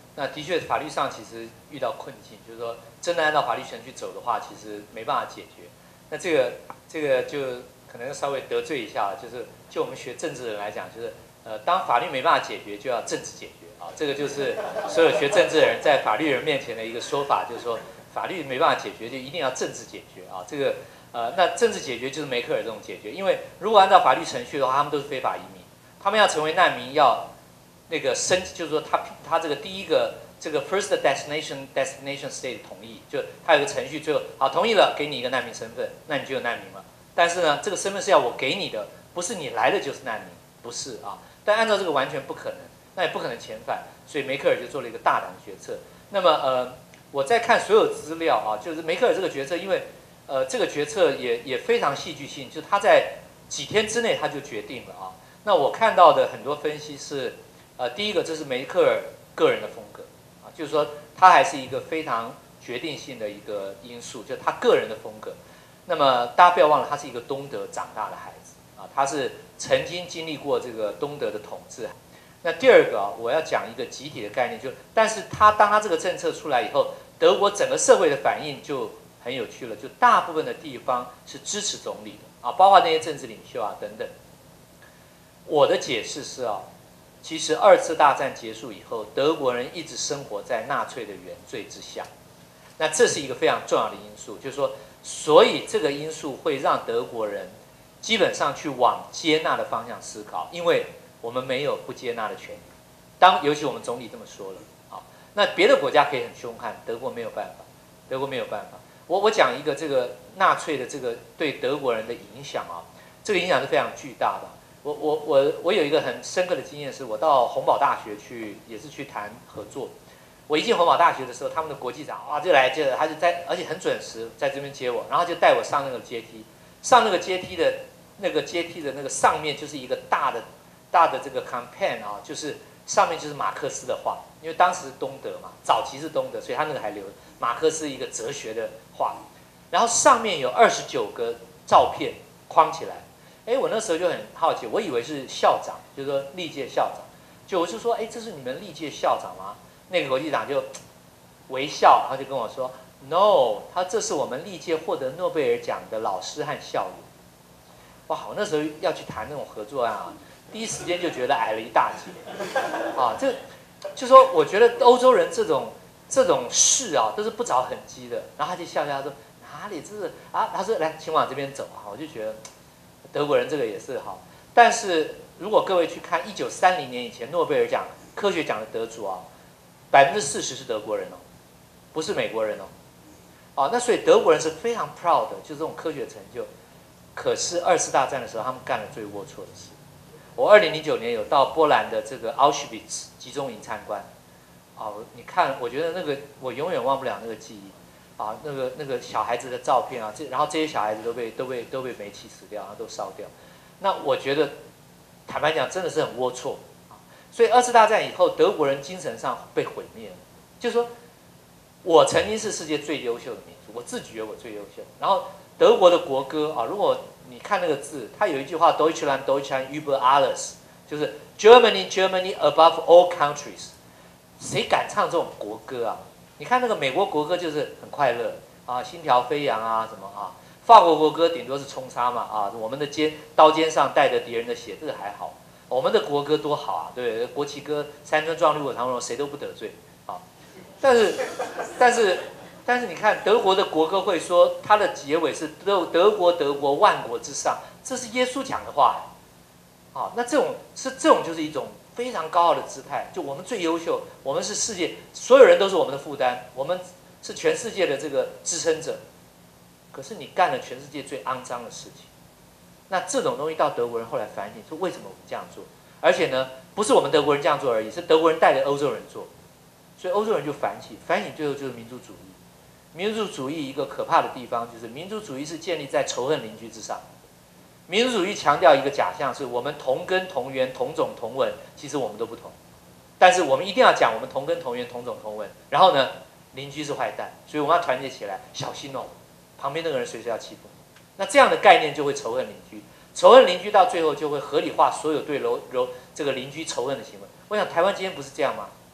Speaker 1: 那的确法律上其实遇到困境，就是说真的按照法律程序走的话，其实没办法解决。那这个就可能稍微得罪一下，就是就我们学政治的人来讲，就是当法律没办法解决，就要政治解决啊。这个就是所有学政治的人在法律人面前的一个说法，就是说法律没办法解决，就一定要政治解决啊。这个那政治解决就是梅克尔这种解决，因为如果按照法律程序的话，他们都是非法移民，他们要成为难民要那个就是说他这个第一个这个 first destination state 同意，就他有个程序，最后好同意了，给你一个难民身份，那你就有难民了。但是呢，这个身份是要我给你的，不是你来了就是难民，不是啊。但按照这个完全不可能，那也不可能遣返，所以梅克尔就做了一个大胆的决策。那么我在看所有资料啊，就是梅克尔这个决策，因为这个决策也非常戏剧性，就他在几天之内他就决定了啊。那我看到的很多分析是，第一个这是梅克尔个人的风格啊，就是说他还是一个非常决定性的一个因素，就是他个人的风格。那么大家不要忘了，他是一个东德长大的孩子啊，他是曾经经历过这个东德的统治。那第二个啊，我要讲一个集体的概念，但是当他这个政策出来以后，德国整个社会的反应就很有趣了，就大部分的地方是支持总理的啊，包括那些政治领袖啊等等。我的解释是啊，其实2次大战结束以后，德国人一直生活在纳粹的原罪之下，那这是一个非常重要的因素，就是说。所以这个因素会让德国人基本上去往接纳的方向思考，因为我们没有不接纳的权利。尤其我们总理这么说了，好，那别的国家可以很凶悍，德国没有办法，德国没有办法。我讲一个这个纳粹的这个对德国人的影响啊，这个影响是非常巨大的。我有一个很深刻的经验，是我到洪堡大学去，也是去谈合作。我一进洪堡大学的时候，他们的国际长哇就来接了，他就而且很准时在这边接我，然后就带我上那个阶梯，上那个阶梯的那个上面就是一个大的这个 campaign 啊，就是上面就是马克思的画，因为当时东德嘛，早期是东德，所以他那个还留马克思一个哲学的画，然后上面有29个照片框起来，我那时候就很好奇，我以为是校长，就是说历届校长，就我就说这是你们历届校长吗？那个国际长就微笑，然后就跟我说 ：“No， 这是我们历届获得诺贝尔奖的老师和校友。”哇，我那时候要去谈那种合作案啊，第一时间就觉得矮了一大截啊！就说我觉得欧洲人这种事啊，都是不着痕迹的。然后他就笑笑说：“哪里这是啊？”他说：“来，请往这边走啊！”我就觉得德国人这个也是好。但是如果各位去看1930年以前诺贝尔奖科学奖的得主啊。40%是德国人哦，不是美国人哦。那所以德国人是非常 proud 的，就这种科学成就。可是2次大战的时候，他们干了最龌龊的事。我2009年有到波兰的这个 Auschwitz 集中营参观，你看，我觉得那个我永远忘不了那个记忆啊，那个小孩子的照片啊，然后这些小孩子都被煤气死掉，然后都烧掉。那我觉得坦白讲，真的是很龌龊。所以2次大战以后，德国人精神上被毁灭了。就是说，我曾经是世界最优秀的民族，我自己觉得我最优秀。然后德国的国歌啊，如果你看那个字，它有一句话 Deutschland Deutschland über alles， 就是 Germany Germany above all countries。谁敢唱这种国歌啊？你看那个美国国歌就是很快乐啊，心条飞扬啊什么啊。法国国歌顶多是冲杀嘛啊，我们的刀尖上带着敌人的血，这个还好。我们的国歌多好啊，对不对？国旗歌山川壮丽我长荣，谁都不得罪啊。但是你看德国的国歌会说，它的结尾是德国万国之上，这是耶稣讲的话啊。那这种就是一种非常高傲的姿态，就我们最优秀，我们是世界所有人都是我们的负担，我们是全世界的这个支撑者。可是你干了全世界最肮脏的事情。那这种东西到德国人后来反省说，为什么我们这样做？而且呢，不是我们德国人这样做而已，是德国人带着欧洲人做，所以欧洲人就反省，最后就是民族主义。民族主义一个可怕的地方就是，民族主义是建立在仇恨邻居之上。民族主义强调一个假象，是我们同根同源、同种同文，其实我们都不同。但是我们一定要讲我们同根同源、同种同文。然后呢，邻居是坏蛋，所以我们要团结起来，小心哦，旁边那个人随时要欺负你。那这样的概念就会仇恨邻居，仇恨邻居到最后就会合理化所有对这个邻居仇恨的行为。我想台湾今天不是这样吗？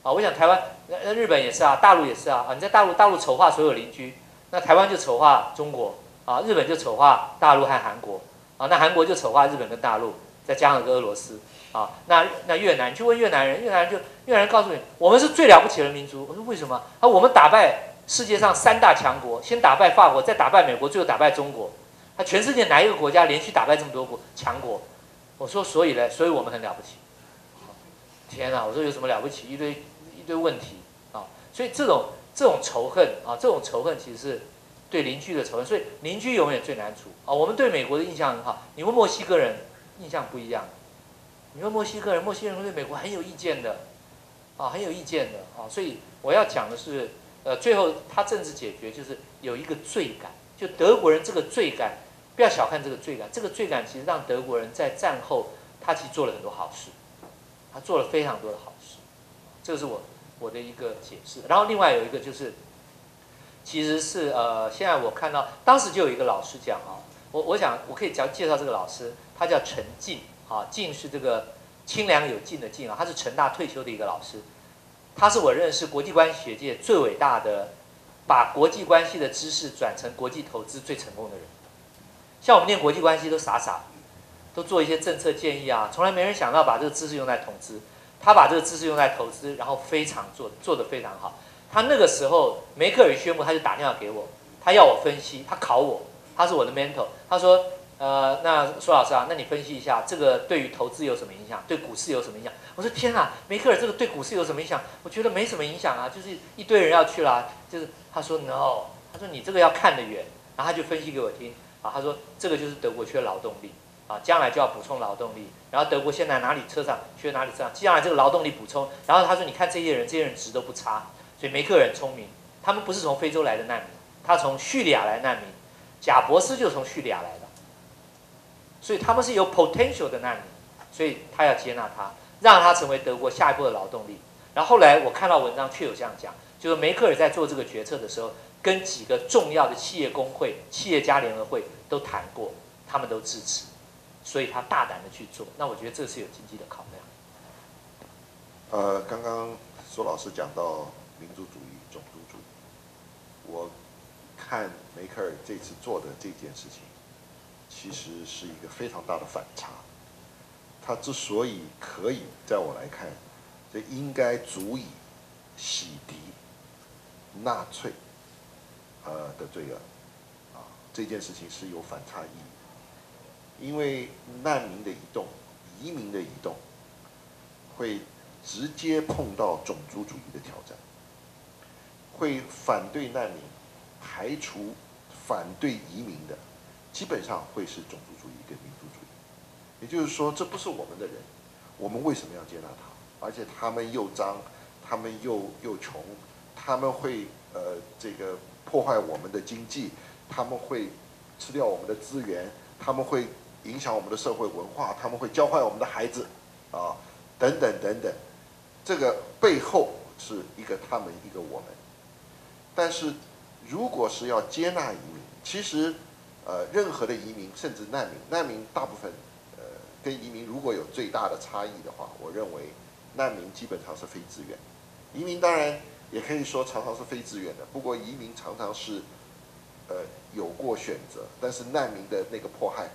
Speaker 1: 啊，我想台湾、日本也是啊，大陆也是啊。你在大陆丑化所有邻居，那台湾就丑化中国啊，日本就丑化大陆和韩国啊，那韩国就丑化日本跟大陆，再加上个俄罗斯啊。那越南，你去问越南人，越南人告诉你，我们是最了不起的民族。我说为什么？我们打败世界上3大强国，先打败法国，再打败美国，最后打败中国。全世界哪一个国家连续打败这么多强国？我说所以呢，所以我们很了不起。天啊，我说有什么了不起？一堆问题啊！所以这种仇恨啊，这种仇恨其实是对邻居的仇恨，所以邻居永远最难处啊。我们对美国的印象很好，你问墨西哥人印象不一样。你问墨西哥人会对美国很有意见的啊，很有意见的啊。所以我要讲的是，最后他政治解决就是有一个罪感，就德国人这个罪感，不要小看这个罪感，这个罪感其实让德国人在战后他其实做了很多好事，他做了非常多的好事，这个是我的一个解释。然后另外有一个就是，其实是现在我看到当时就有一个老师讲啊，我想我可以介绍这个老师，他叫陈进啊，进是这个清凉有劲的劲啊，他是成大退休的一个老师，他是我认识国际关系学界最伟大的，把国际关系的知识转成国际投资最成功的人。像我们念国际关系都傻傻，都做一些政策建议啊，从来没人想到把这个知识用在投资。他把这个知识用在投资，然后非常做得非常好。他那个时候梅克尔宣布，他就打电话给我，他要我分析，他考我，他是我的 mentor。他说，那苏老师啊，那你分析一下这个对于投资有什么影响，对股市有什么影响？我说天啊，梅克尔这个对股市有什么影响？我觉得没什么影响啊，就是一堆人要去啦。就是他说 no， 他说你这个要看得远，然后他就分析给我听啊，他说这个就是德国缺劳动力。啊，将来就要补充劳动力，然后德国现在哪里车厂缺哪里车厂，将来这个劳动力补充，然后他说你看这些人值都不差，所以梅克尔很聪明，他们不是从非洲来的难民，他从叙利亚来难民，贾伯斯就从叙利亚来的，所以他们是有 potential 的难民，所以他要接纳他，让他成为德国下一步的劳动力。然后后来我看到文章确有这样讲，就是梅克尔在做这个决策的时候，跟几个重要的企业工会、企业家联合会都谈过，他们都支持。所以他大胆的去做，那我觉得这是有经济的考
Speaker 2: 量。刚刚苏老师讲到民族主义、种族主义，我看梅克尔这次做的这件事情，其实是一个非常大的反差。他之所以可以，在我来看，这应该足以洗涤纳粹的罪恶啊，这件事情是有反差意义。因为难民的移动、移民的移动，会直接碰到种族主义的挑战，会反对难民、排除反对移民的，基本上会是种族主义跟民族主义。也就是说，这不是我们的人，我们为什么要接纳他？而且他们又脏，他们又穷，他们会这个破坏我们的经济，他们会吃掉我们的资源，他们会影响我们的社会文化，他们会教坏我们的孩子，啊，等等等等，这个背后是一个他们一个我们。但是，如果是要接纳移民，其实，任何的移民，甚至难民大部分，跟移民如果有最大的差异的话，我认为难民基本上是非自愿，移民当然也可以说常常是非自愿的，不过移民常常是，有过选择，但是难民的那个迫害。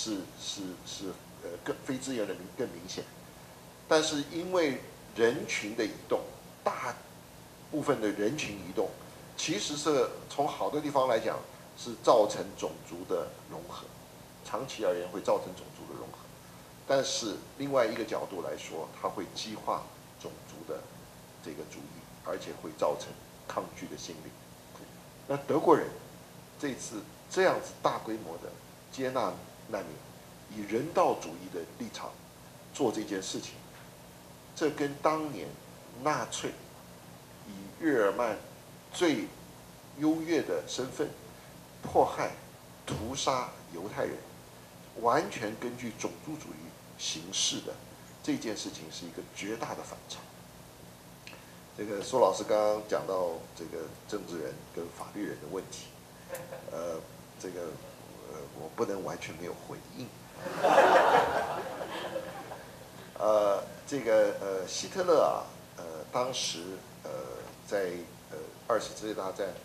Speaker 2: 更非自愿的更明显，但是因为人群的移动，大部分的人群移动，其实是从好的地方来讲是造成种族的融合，长期而言会造成种族的融合，但是另外一个角度来说，它会激化种族的这个主义，而且会造成抗拒的心理。那德国人这次这样子大规模的接纳难民，以人道主义的立场做这件事情，这跟当年纳粹以日耳曼最优越的身份迫害、屠杀犹太人，完全根据种族主义行事的这件事情是一个绝大的反差。这个苏老师刚刚讲到这个政治人跟法律人的问题，这个我不能完全没有回应。希特勒啊， 当时在20次世界大战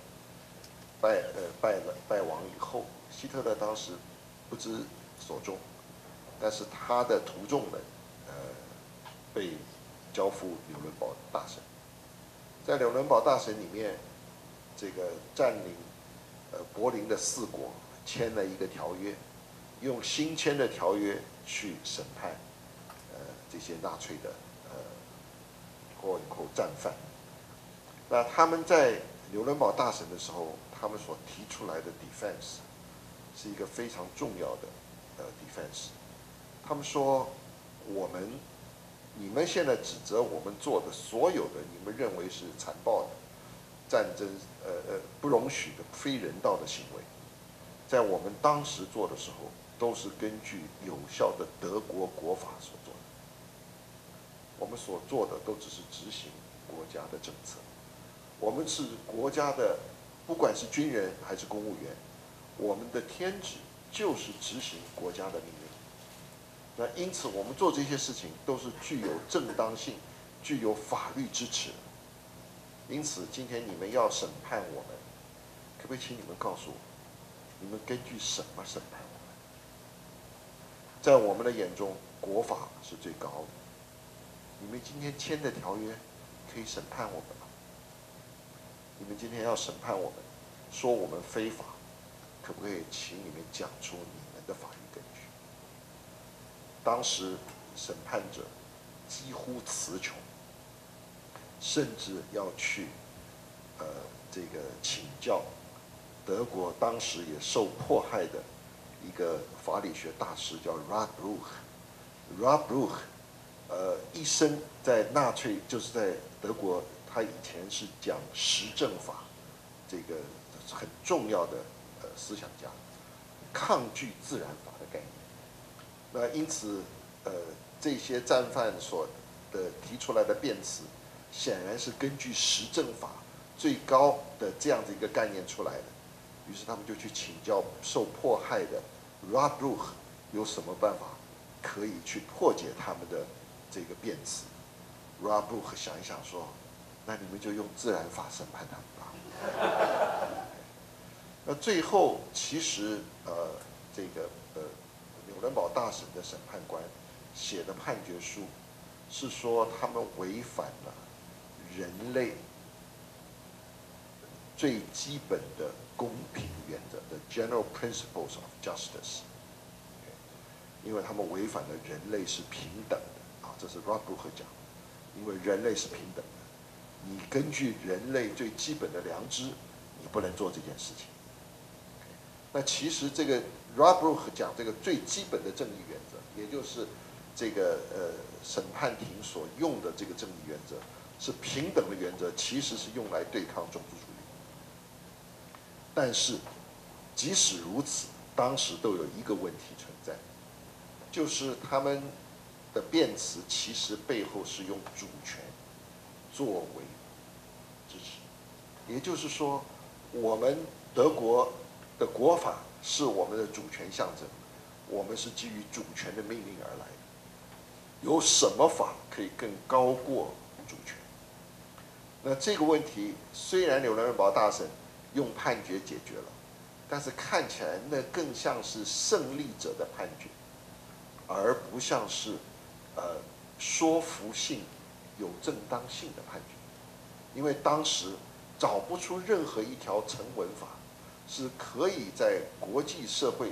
Speaker 2: 败亡以后，希特勒当时不知所终，但是他的徒众们被交付纽伦堡大审，在纽伦堡大审里面，这个占领柏林的4国签了一个条约，用新签的条约去审判这些纳粹的战犯。那他们在纽伦堡大审的时候，他们所提出来的 defense 是一个非常重要的defense。他们说，你们现在指责我们做的所有的你们认为是残暴的战争不容许的非人道的行为，在我们当时做的时候，都是根据有效的德国国法所做的。我们所做的都只是执行国家的政策，我们是国家的，不管是军人还是公务员，我们的天职就是执行国家的命令。那因此，我们做这些事情都是具有正当性、具有法律支持的。因此，今天你们要审判我们，可不可以请你们告诉我，你们根据什么审判我们？在我们的眼中，国法是最高的。你们今天签的条约可以审判我们吗？你们今天要审判我们，说我们非法，可不可以请你们讲出你们的法律根据？当时审判者几乎词穷，甚至要去这个请教德国当时也受迫害的一个法理学大师，叫 Rod Bruch。一生在纳粹，就是在德国，他以前是讲实证法，这个很重要的思想家，抗拒自然法的概念。那因此，这些战犯所提出来的辩词，显然是根据实证法最高的这样的一个概念出来的。于是他们就去请教受迫害的 Rod Bruch 有什么办法可以去破解他们的这个辩词。Rod Bruch 想一想说，那你们就用自然法审判他们吧。那最后其实这个纽伦堡大审的审判官写的判决书是说他们违反了人类最基本的公平原则的 General Principles of Justice， 因为他们违反了人类是平等的啊，这是 Rod Bruch 讲的，因为人类是平等的，你根据人类最基本的良知，你不能做这件事情。那其实这个 Rod Bruch 讲这个最基本的正义原则，也就是这个审判庭所用的这个正义原则是平等的原则，其实是用来对抗种族主义。但是即使如此，当时都有一个问题存在，就是他们的辩词其实背后是用主权作为支持，也就是说，我们德国的国法是我们的主权象征，我们是基于主权的命令而来的。有什么法可以更高过主权？那这个问题虽然纽伦堡大审用判决解决了，但是看起来那更像是胜利者的判决，而不像是说服性、有正当性的判决。因为当时找不出任何一条成文法是可以在国际社会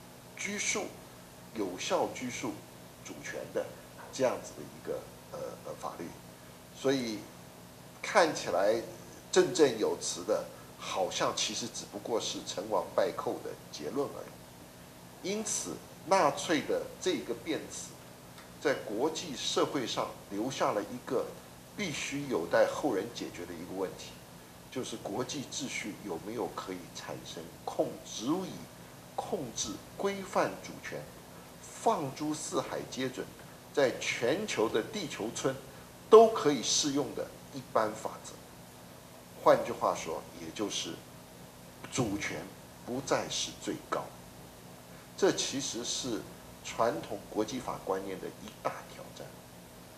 Speaker 2: 有效拘束主权的这样子的一个法律，所以看起来振振有词的，好像其实只不过是成王败寇的结论而已。因此，纳粹的这个辩词，在国际社会上留下了一个必须有待后人解决的一个问题，就是国际秩序有没有可以产生足以控制、规范主权、放诸四海皆准，在全球的地球村都可以适用的一般法则。换句话说，也就是主权不再是最高。这其实是传统国际法观念的一大挑战。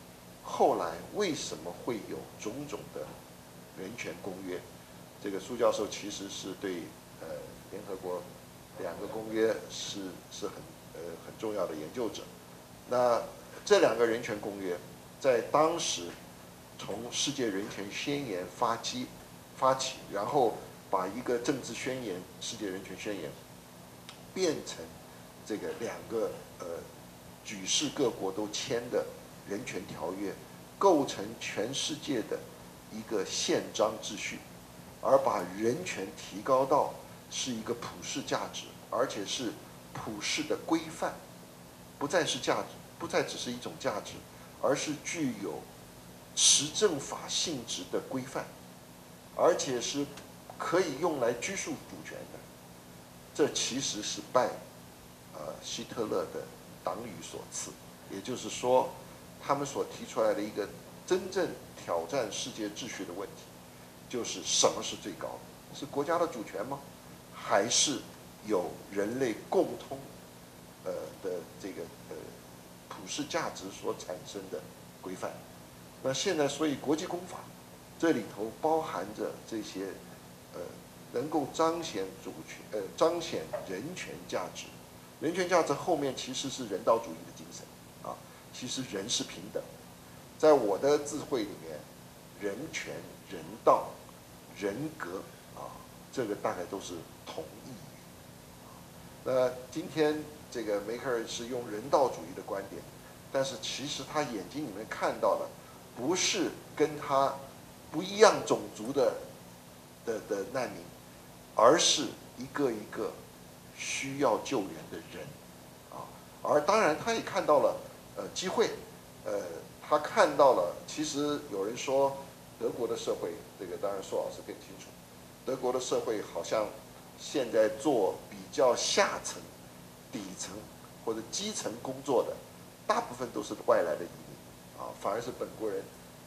Speaker 2: 后来为什么会有种种的人权公约？这个苏教授其实是对联合国2个公约是很重要的研究者。那这2个人权公约在当时从世界人权宣言发起，然后把一个政治宣言世界人权宣言变成这个2个举世各国都签的人权条约，构成全世界的一个宪章秩序，而把人权提高到是一个普世价值，而且是普世的规范，不再只是一种价值，而是具有持政法性质的规范，而且是可以用来拘束主权的。这其实是拜希特勒的党羽所赐，也就是说，他们所提出来的一个真正挑战世界秩序的问题，就是什么是最高的？是国家的主权吗？还是有人类共通的这个普世价值所产生的规范？那现在，所以国际公法这里头包含着这些能够彰显彰显人权价值。人权价值后面其实是人道主义的精神啊，其实人是平等。在我的智慧里面，人权、人道、人格啊，这个大概都是同义语。那今天这个梅克尔是用人道主义的观点，但是其实他眼睛里面看到的不是跟他不一样种族的难民，而是一个一个需要救援的人啊。而当然他也看到了机会，他看到了，其实有人说德国的社会，这个当然苏老师更清楚，德国的社会好像现在做比较下层、底层或者基层工作的，大部分都是外来的移民啊，反而是本国人，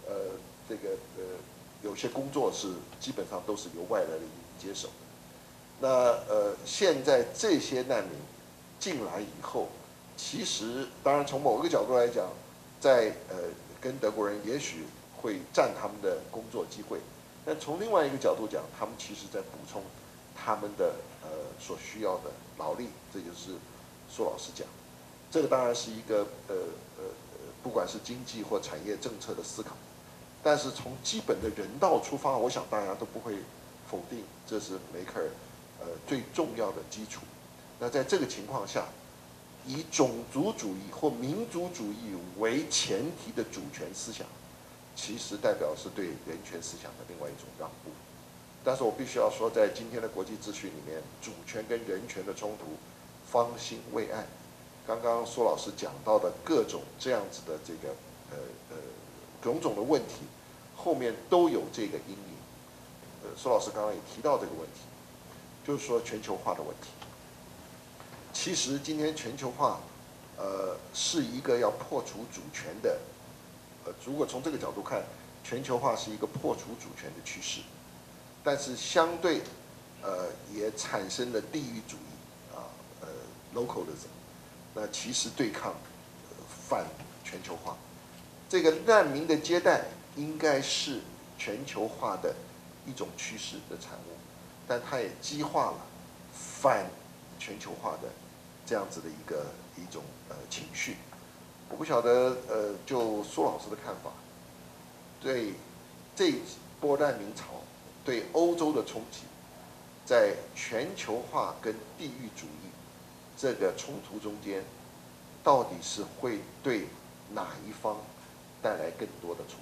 Speaker 2: 有些工作是基本上都是由外来的移民接手的。那现在这些难民进来以后，其实当然从某个角度来讲，在跟德国人也许会占他们的工作机会，但从另外一个角度讲，他们其实在补充他们的所需要的劳力，这就是苏老师讲，这个当然是一个不管是经济或产业政策的思考，但是从基本的人道出发，我想大家都不会否定，这是梅克尔最重要的基础。那在这个情况下，以种族主义或民族主义为前提的主权思想，其实代表是对人权思想的另外一种让步。但是我必须要说，在今天的国际秩序里面，主权跟人权的冲突方兴未艾。刚刚苏老师讲到的各种这样子的这个种种的问题，后面都有这个阴影。苏老师刚刚也提到这个问题，就是说全球化的问题。其实今天全球化，是一个要破除主权的，如果从这个角度看，全球化是一个破除主权的趋势，但是相对，也产生了地域主义啊，localism， 那其实对抗反全球化，这个难民的接待应该是全球化的一种趋势的产物，但它也激化了反全球化的这样子的一种情绪。我不晓得就苏老师的看法，对这一波难民潮对欧洲的冲击，在全球化跟地域主义这个冲突中间，到底是会对哪一方带来更多的冲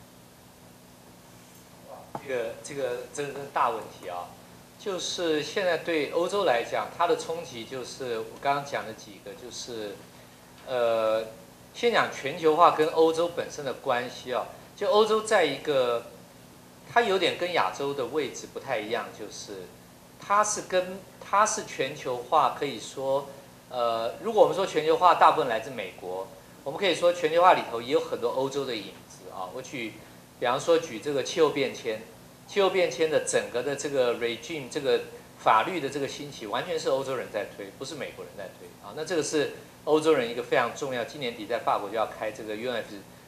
Speaker 2: 击？
Speaker 1: 这个真是大问题啊！就是现在对欧洲来讲，它的冲击就是我刚刚讲的几个，就是先讲全球化跟欧洲本身的关系啊。就欧洲在一个，它有点跟亚洲的位置不太一样，就是它是全球化，可以说如果我们说全球化大部分来自美国，我们可以说全球化里头也有很多欧洲的影子啊。我比方说举这个气候变迁。气候变迁的整个的这个 regime 这个法律的这个兴起，完全是欧洲人在推，不是美国人在推啊。那这个是欧洲人一个非常重要，今年底在法国就要开这个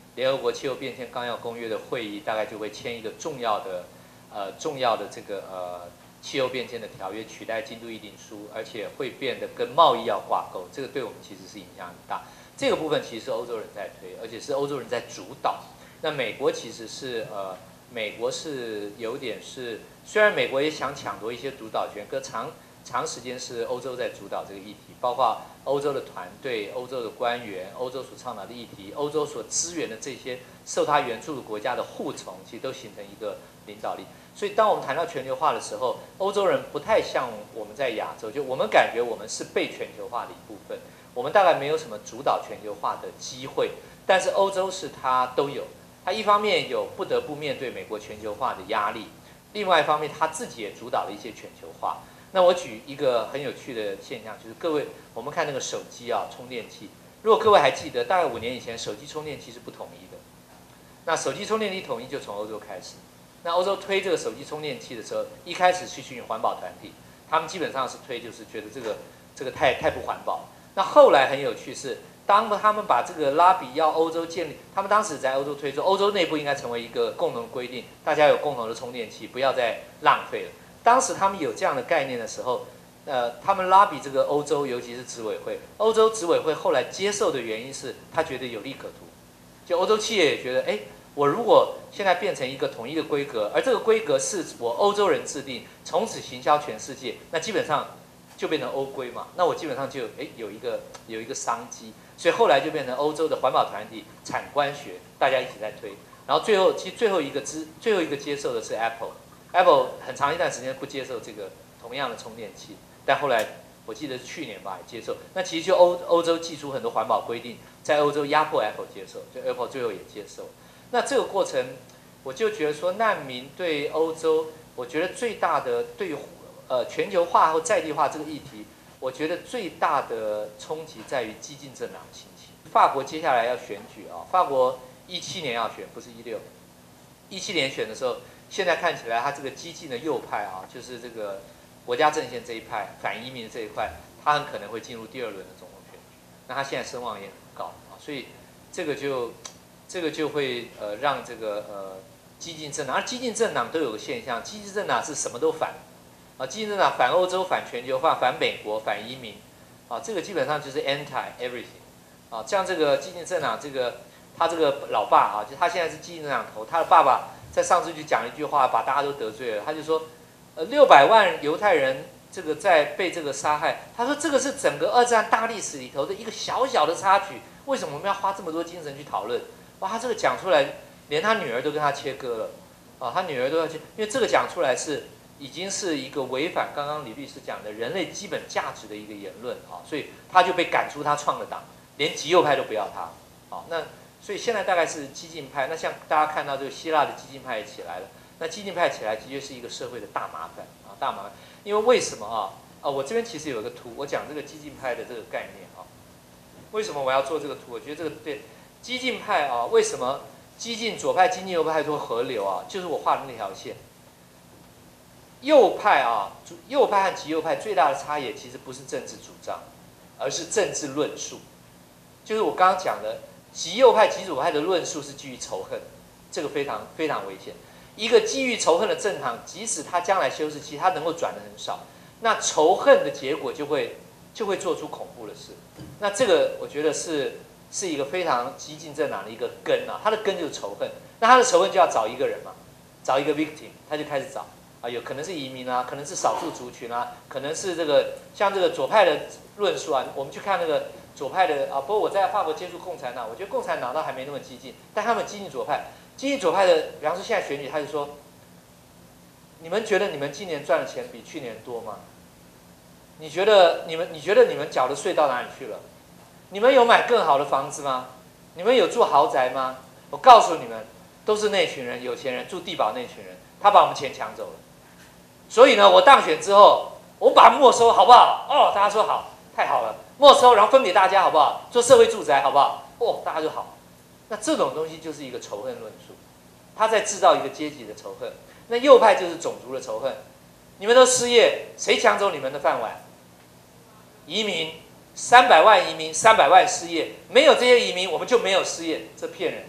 Speaker 1: 联合国气候变迁纲要公约的会议大概就会签一个重要的这个气候变迁的条约，取代京都议定书，而且会变得跟贸易要挂钩，这个对我们其实是影响很大。这个部分其实是欧洲人在推，而且是欧洲人在主导。那美国其实是美国是有点是，虽然美国也想抢夺一些主导权，可长时间是欧洲在主导这个议题，包括欧洲的团队、欧洲的官员、欧洲所倡导的议题、欧洲所支援的这些受他援助的国家的护从，其实都形成一个领导力。所以，当我们谈到全球化的时候，欧洲人不太像我们在亚洲，就我们感觉我们是被全球化的一部分，我们大概没有什么主导全球化的机会，但是欧洲是它都有。它一方面有不得不面对美国全球化的压力，另外一方面它自己也主导了一些全球化。那我举一个很有趣的现象，就是各位，我们看那个手机啊，充电器。如果各位还记得，大概5年以前，手机充电器是不统一的。那手机充电器统一就从欧洲开始。那欧洲推这个手机充电器的时候，一开始去寻环保团体，他们基本上是推，就是觉得这个太不环保。那后来很有趣是，当他们把这个拉比要欧洲建立，他们当时在欧洲推说，欧洲内部应该成为一个共同的规定，大家有共同的充电器，不要再浪费了。当时他们有这样的概念的时候，他们拉比这个欧洲，尤其是执委会，欧洲执委会后来接受的原因是，他觉得有利可图，就欧洲企业也觉得，我如果现在变成一个统一的规格，而这个规格是我欧洲人制定，从此行销全世界，那基本上就变成欧规嘛，那我基本上就有一个商机，所以后来就变成欧洲的环保团体、产官学大家一起在推，然后最后一个接受的是 Apple 很长一段时间不接受这个同样的充电器，但后来我记得是去年吧也接受。那其实就欧洲寄出很多环保规定，在欧洲压迫 Apple 接受，就 Apple 最后也接受。那这个过程，我就觉得说难民对欧洲，我觉得最大的对于全球化或在地化这个议题，我觉得最大的冲击在于激进政党的兴起。法国接下来要选举啊，法国17年要选，不是16，17年选的时候。现在看起来，他这个激进的右派啊，就是这个国家阵线这一派、反移民的这一块，他很可能会进入第2轮的总统选举。那他现在声望也很高啊，所以这个就会让这个激进政党，而激进政党都有个现象，激进政党是什么都反啊，激进政党反欧洲、反全球化、反美国、反移民啊，这个基本上就是 anti everything 啊。像这个激进政党，他这个老爸啊，就他现在是激进政党头，他的爸爸。在上次就讲了一句话，把大家都得罪了。他就说，600万犹太人这个在被这个杀害。他说这个是整个2战大历史里头的一个小小的插曲，为什么我们要花这么多精神去讨论？哇，他这个讲出来，连他女儿都跟他切割了啊！他女儿都要去，因为这个讲出来已经是一个违反刚刚李律师讲的人类基本价值的一个言论啊，所以他就被赶出他创的党，连极右派都不要他。好，那。所以现在大概是激进派，那像大家看到这个希腊的激进派也起来了，那激进派起来的确是一个社会的大麻烦啊，大麻烦。因为为什么我这边其实有个图，我讲这个激进派的这个概念啊。为什么我要做这个图？我觉得这个对激进派啊，为什么激进左派、激进右派都河流啊？就是我画的那条线。右派右派和极右派最大的差异其实不是政治主张，而是政治论述，就是我刚刚讲的。极右派、极左派的论述是基于仇恨，这个非常非常危险。一个基于仇恨的政党，即使他将来修饰期，他能够转得很少，那仇恨的结果就会做出恐怖的事。那这个我觉得是一个非常激进政党的一个根啊，它的根就是仇恨。那他的仇恨就要找一个人嘛，找一个 victim， 他就开始找啊，有可能是移民啊，可能是少数族群啊，可能是像这个左派的论述啊，我们去看那个。左派的不过我在法国接触共产党，我觉得共产党倒还没那么激进，但他们激进左派，的，比方说现在选举，他就说，你们觉得你们今年赚的钱比去年多吗？你觉得你们缴的税到哪里去了？你们有买更好的房子吗？你们有住豪宅吗？我告诉你们，都是那群人，有钱人住地堡那群人，他把我们钱抢走了。所以呢，我当选之后，我把它没收，好不好？哦，大家说好，太好了。没收，然后分给大家，好不好？做社会住宅，好不好？大家就好。那这种东西就是一个仇恨论述，他在制造一个阶级的仇恨。那右派就是种族的仇恨，你们都失业，谁抢走你们的饭碗？移民，300万移民，300万失业，没有这些移民，我们就没有失业，这骗人的。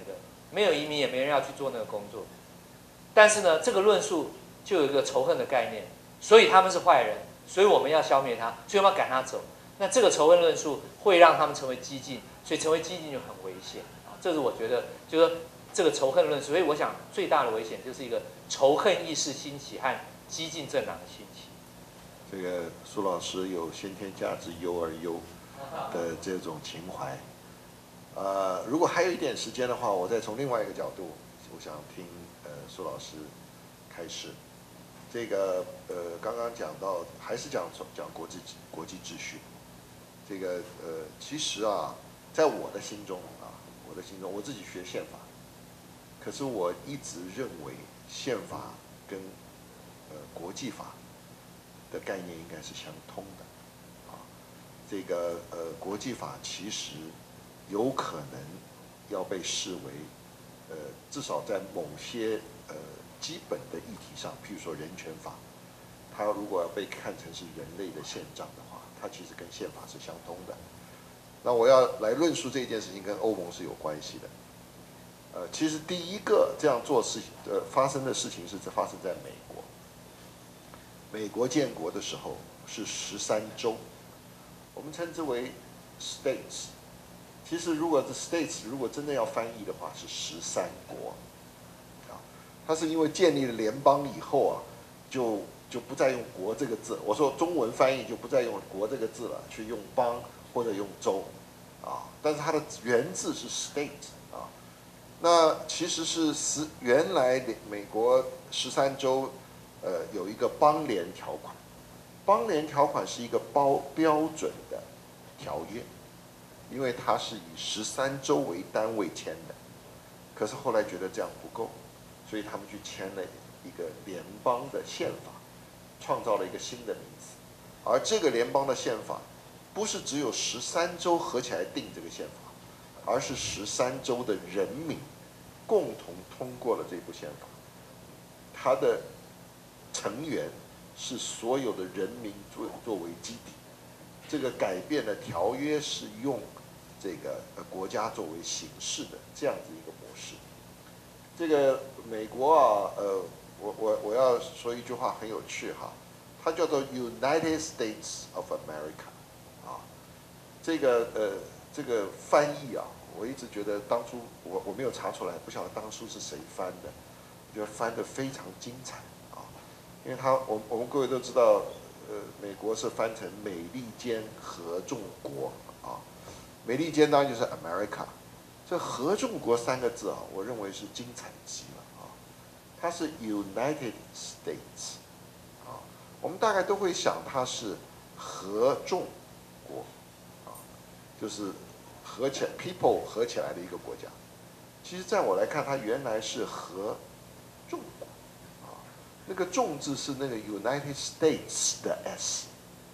Speaker 1: 没有移民也没人要去做那个工作。但是呢，这个论述就有一个仇恨的概念，所以他们是坏人，所以我们要消灭他，所以我们要赶他走。那这个仇恨论述会让他们成为激进，所以成为激进就很危险啊。这是我觉得，就是说这个仇恨论述，所以我想最大的危险就是一个仇恨意识兴起和激进政党的兴起。
Speaker 2: 这个苏老师有先天价值优而优的这种情怀。如果还有一点时间的话，我再从另外一个角度，我想听苏老师开始。这个刚刚讲到，还是讲国际秩序。这个其实啊，在我的心中，我自己学宪法，可是我一直认为宪法跟国际法的概念应该是相通的，啊，这个国际法其实有可能要被视为，至少在某些基本的议题上，譬如说人权法，它如果要被看成是人类的宪章的话，它其实跟宪法是相通的。那我要来论述这件事情跟欧盟是有关系的。其实第一个这样做事情发生的事情是发生在美国。美国建国的时候是13州，我们称之为 states。其实如果是 states， 如果真的要翻译的话是13国。它是因为建立了联邦以后啊，就不再用国这个字。我说中文翻译就不再用国这个字了，去用邦或者用州，啊，但是它的原字是 state 啊。那其实是原来美国13州，有一个邦联条款。邦联条款是一个标准的条约，因为它是以13州为单位签的。可是后来觉得这样不够。所以他们去签了一个联邦的宪法，创造了一个新的名词。而这个联邦的宪法，不是只有13州合起来定这个宪法，而是13州的人民共同通过了这部宪法。它的成员是所有的人民作为基底。这个改变的条约是用这个国家作为形式的这样子一个模式。这个美国啊，我要说一句话很有趣哈，它叫做 United States of America， 啊，这个翻译啊，我一直觉得当初我没有查出来，不晓得当初是谁翻的，我觉得翻得非常精彩啊，因为我们各位都知道，美国是翻成美利坚合众国啊，美利坚当然就是 America。这合众国3个字啊，我认为是精彩极了啊！它是 United States 啊，我们大概都会想它是合众国啊，就是合起来 people 合起来的一个国家。其实在我来看，它原来是合众国啊，那个众字是那个 United States 的 S。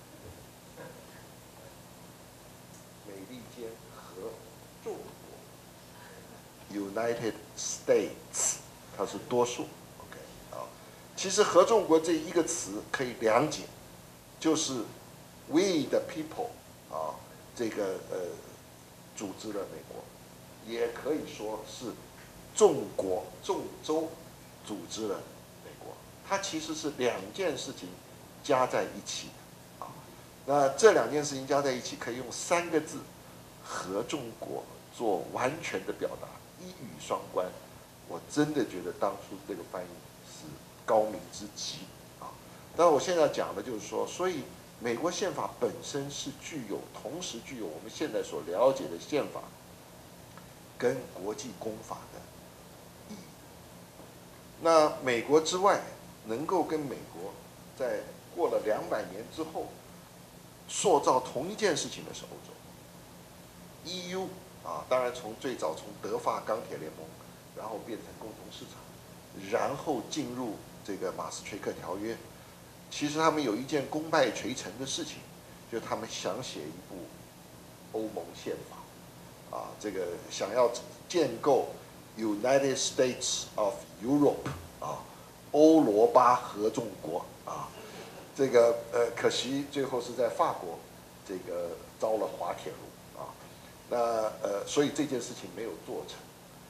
Speaker 2: 美利坚合众国。United States， 它是多数 ，OK 啊。其实合众国这一个词可以2解，就是 We the people 啊，这个组织了美国，也可以说是众州组织了美国。它其实是2件事情加在一起的啊。那这2件事情加在一起，可以用3个字“合众国”做完全的表达。一语双关，我真的觉得当初这个翻译是高明之极啊！但我现在讲的就是说，所以美国宪法本身是同时具有我们现在所了解的宪法跟国际公法的意义。那美国之外，能够跟美国在过了200年之后塑造同一件事情的是欧洲 EU。啊，当然最早从德法钢铁联盟，然后变成共同市场，然后进入这个马斯垂克条约。其实他们有一件功败垂成的事情，就是他们想写一部欧盟宪法，啊，这个想要建构 United States of Europe 啊，欧罗巴合众国啊，这个可惜最后是在法国这个遭了滑铁卢。那所以这件事情没有做成。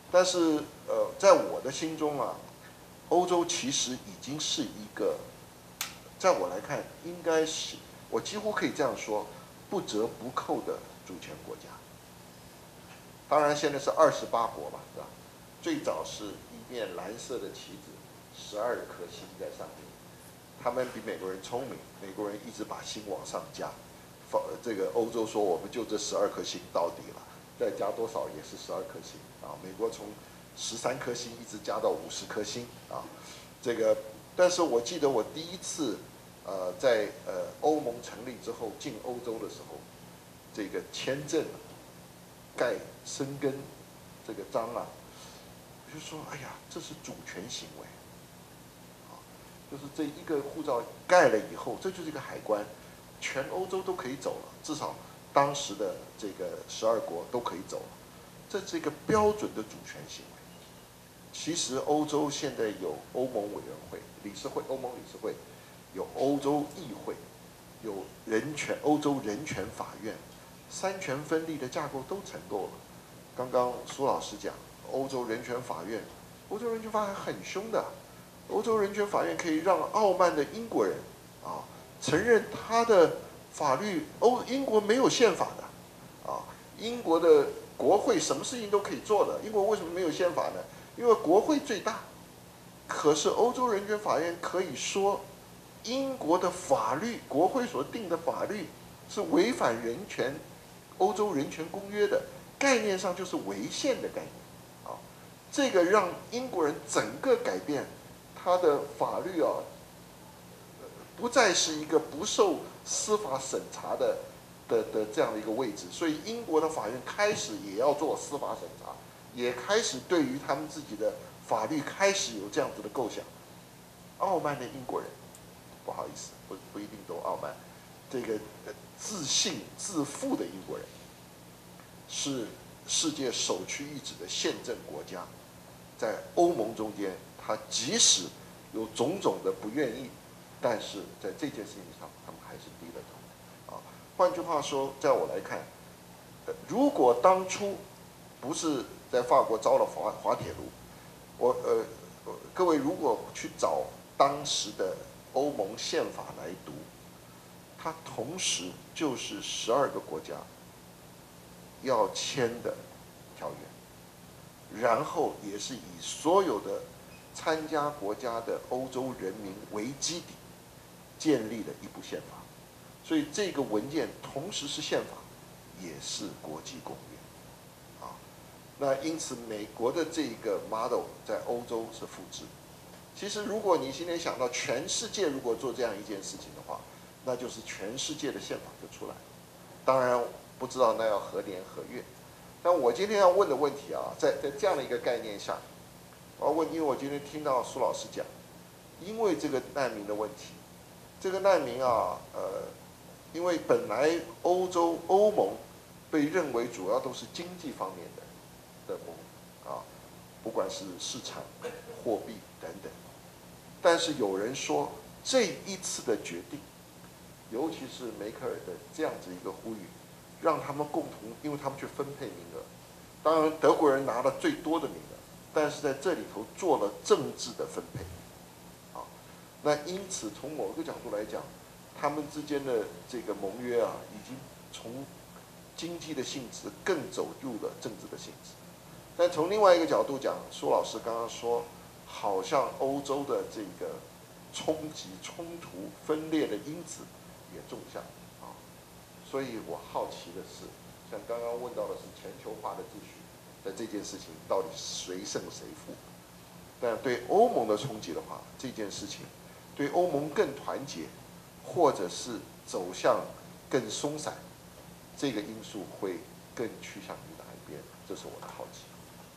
Speaker 2: 但是在我的心中啊，欧洲其实已经是一个，在我来看，应该是我几乎可以这样说，不折不扣的主权国家。当然，现在是28国吧，是吧？最早是一面蓝色的旗子，12颗星在上面。他们比美国人聪明，美国人一直把星往上加。这个欧洲说我们就这12颗星到底了，再加多少也是12颗星啊。美国从13颗星一直加到50颗星啊。这个，但是我记得我第一次在欧盟成立之后进欧洲的时候，这个签证盖申根这个章啊，我就说哎呀，这是主权行为。就是这一个护照盖了以后，这就是一个海关，全欧洲都可以走了，至少当时的这个12国都可以走了，这是一个标准的主权行为。其实欧洲现在有欧盟委员会、理事会、欧盟理事会，有欧洲议会，有欧洲人权法院，三权分立的架构都成构了。刚刚苏老师讲，欧洲人权法院很凶的。欧洲人权法院可以让傲慢的英国人啊承认他的法律。英国没有宪法的啊，英国的国会什么事情都可以做的。英国为什么没有宪法呢？因为国会最大。可是欧洲人权法院可以说，英国的法律，国会所定的法律是违反欧洲人权公约的，概念上就是违宪的概念啊。这个让英国人整个改变。他的法律啊，不再是一个不受司法审查的这样的一个位置，所以英国的法院开始也要做司法审查，也开始对于他们自己的法律开始有这样子的构想。傲慢的英国人，不好意思，不一定都傲慢，这个自信自负的英国人，是世界首屈一指的宪政国家，在欧盟中间。他即使有种种的不愿意，但是在这件事情上，他们还是低了头。啊，换句话说，在我来看，如果当初不是在法国造了滑铁卢，各位如果去找当时的欧盟宪法来读，它同时就是12个国家要签的条约，然后也是以所有的参加国家的欧洲人民为基底，建立了一部宪法。所以这个文件同时是宪法，也是国际公约。啊，那因此美国的这个 model 在欧洲是复制。其实如果你今天想到全世界如果做这样一件事情的话，那就是全世界的宪法就出来了。当然不知道那要何年何月。但我今天要问的问题啊，在这样的一个概念下。我要问，因为我今天听到苏老师讲，因为这个难民的问题，这个难民啊，因为本来欧盟被认为主要都是经济方面的盟啊，不管是市场、货币等等，但是有人说这一次的决定，尤其是梅克尔的这样子一个呼吁，让他们共同，因为他们去分配名额，当然德国人拿了最多的名额。但是在这里头做了政治的分配，啊，那因此从某个角度来讲，他们之间的这个盟约啊，已经从经济的性质更走入了政治的性质。但从另外一个角度讲，苏老师刚刚说，好像欧洲的这个冲击、冲突、分裂的因子也种下啊，所以我好奇的是，像刚刚问到的是全球化的秩序。在这件事情到底谁胜谁负？但对欧盟的冲击的话，这件事情对欧盟更团结，或者是走向更松散，这个因素会更趋向于哪一边？这是我的好奇。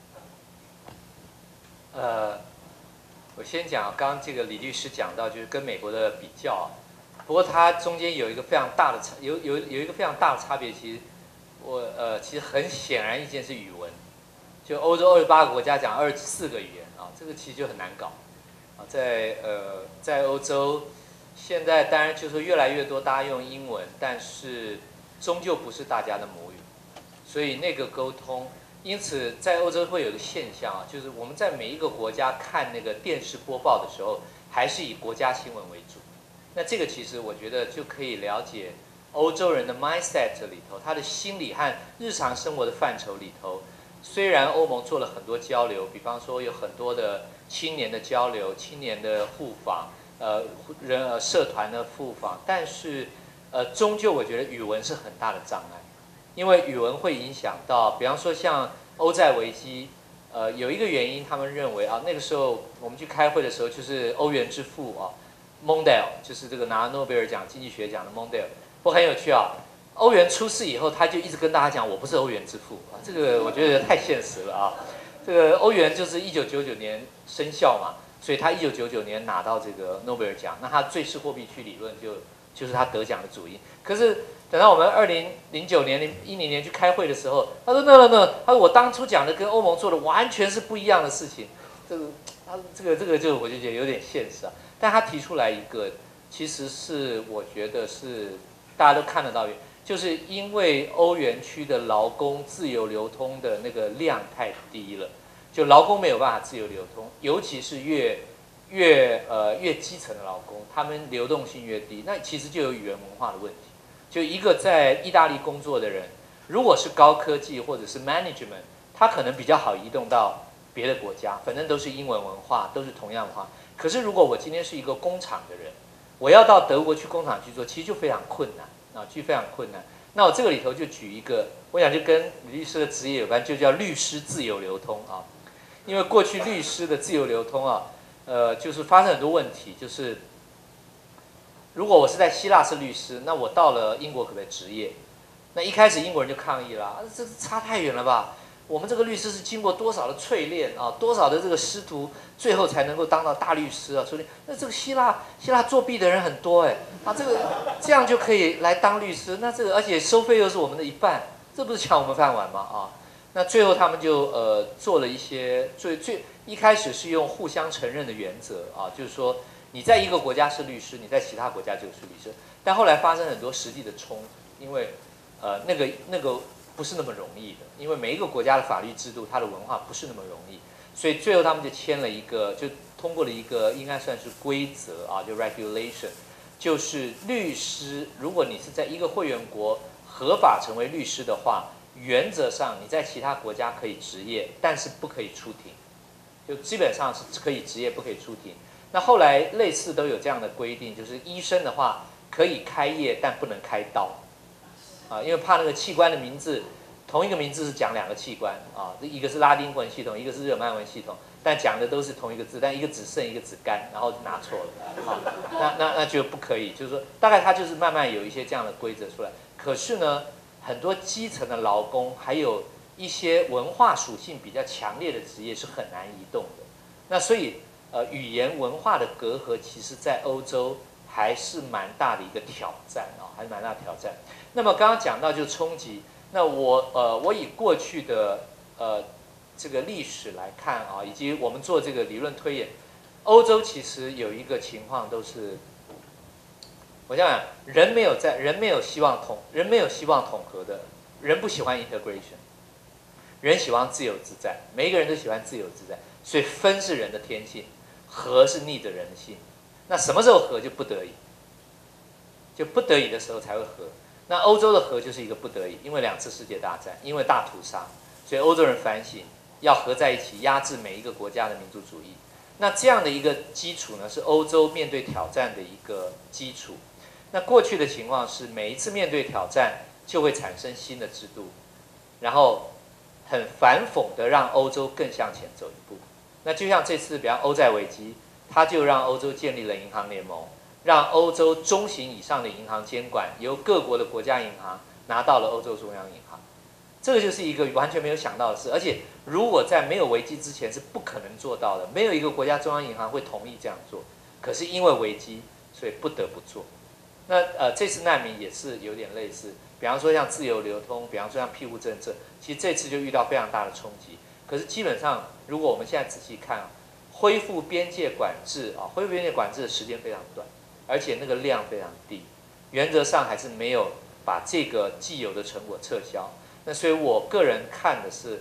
Speaker 1: 我先讲刚刚这个李律师讲到，就是跟美国的比较，不过它中间有一个非常大的有一个非常大的差别，其实其实很显然一件是语文。就欧洲28个国家讲24个语言啊，这个其实就很难搞啊。在欧洲，现在当然就是越来越多大家用英文，但是终究不是大家的母语，所以那个沟通因此在欧洲会有个现象啊，就是我们在每一个国家看那个电视播报的时候，还是以国家新闻为主。那这个其实我觉得就可以了解欧洲人的 mindset 里头，他的心理和日常生活的范畴里头，虽然欧盟做了很多交流，比方说有很多的青年的交流、青年的互访、社团的互访，但是终究我觉得语文是很大的障碍，因为语文会影响到，比方说像欧债危机，有一个原因，他们认为啊，那个时候我们去开会的时候，就是欧元之父啊。Mondale 就是这个拿诺贝尔奖经济学奖的 Mondale， 不过很有趣啊。欧元出事以后，他就一直跟大家讲，我不是欧元之父啊，这个我觉得太现实了啊。这个欧元就是1999年生效嘛，所以他1999年拿到这个诺贝尔奖，那他最适货币区理论就是他得奖的主因。可是等到我们2009年、2010年去开会的时候，他说 no， 他说我当初讲的跟欧盟做的完全是不一样的事情，这个就我就觉得有点现实啊。但他提出来一个，其实是我觉得是大家都看得到，就是因为欧元区的劳工自由流通的那个量太低了，就劳工没有办法自由流通，尤其是越基层的劳工，他们流动性越低，那其实就有语言文化的问题。就一个在意大利工作的人，如果是高科技或者是 management， 他可能比较好移动到别的国家，反正都是英文文化，都是同样文化。可是如果我今天是一个工厂的人，我要到德国去工厂去做，其实就非常困难啊，就非常困难。那我这个里头就举一个，我想就跟律师的职业有关，就叫律师自由流通啊。因为过去律师的自由流通啊，就是发生很多问题，就是如果我是在希腊是律师，那我到了英国可不可以执业？那一开始英国人就抗议了，这差太远了吧？我们这个律师是经过多少的淬炼啊，多少的这个师徒，最后才能够当到大律师啊。所以那这个希腊作弊的人很多哎，啊这样就可以来当律师，那这个而且收费又是我们的一半，这不是抢我们饭碗吗？啊，那最后他们就做了一些一开始是用互相承认的原则啊，就是说你在一个国家是律师，你在其他国家就是律师，但后来发生很多实际的冲突，因为那个不是那么容易的，因为每一个国家的法律制度，它的文化不是那么容易，所以最后他们就签了一个，就通过了一个应该算是规则啊，就 regulation， 就是律师，如果你是在一个会员国合法成为律师的话，原则上你在其他国家可以执业，但是不可以出庭，就基本上是可以执业，不可以出庭。那后来类似都有这样的规定，就是医生的话可以开业，但不能开刀。因为怕那个器官的名字，同一个名字是讲两个器官啊，一个是拉丁文系统，一个是日耳曼文系统，但讲的都是同一个字，但一个指肾，一个指肝，然后拿错了啊，那就不可以，就是说大概它就是慢慢有一些这样的规则出来。可是呢，很多基层的劳工，还有一些文化属性比较强烈的职业是很难移动的。那所以语言文化的隔阂，其实在欧洲还是蛮大的一个挑战啊，还是蛮大的挑战。那么刚刚讲到就冲击，那我以过去的这个历史来看啊，以及我们做这个理论推演，欧洲其实有一个情况都是，我想想，人没有希望统合的，人不喜欢 integration， 人喜欢自由自在，每一个人都喜欢自由自在，所以分是人的天性，合是逆着人的性。那什么时候合就不得已，就不得已的时候才会合。那欧洲的合就是一个不得已，因为2次世界大战，因为大屠杀，所以欧洲人反省要合在一起，压制每一个国家的民族主义。那这样的一个基础呢，是欧洲面对挑战的一个基础。那过去的情况是，每一次面对挑战就会产生新的制度，然后很反讽的让欧洲更向前走一步。那就像这次，比方欧债危机，它就让欧洲建立了银行联盟。让欧洲中型以上的银行监管由各国的国家银行拿到了欧洲中央银行，这个就是一个完全没有想到的事，而且如果在没有危机之前是不可能做到的，没有一个国家中央银行会同意这样做，可是因为危机，所以不得不做。那这次难民也是有点类似，比方说像自由流通，比方说像庇护政策，其实这次就遇到非常大的冲击。可是基本上，如果我们现在仔细看恢复边界管制啊，恢复边界管制的时间非常短。而且那个量非常低，原则上还是没有把这个既有的成果撤销。那所以我个人看的是，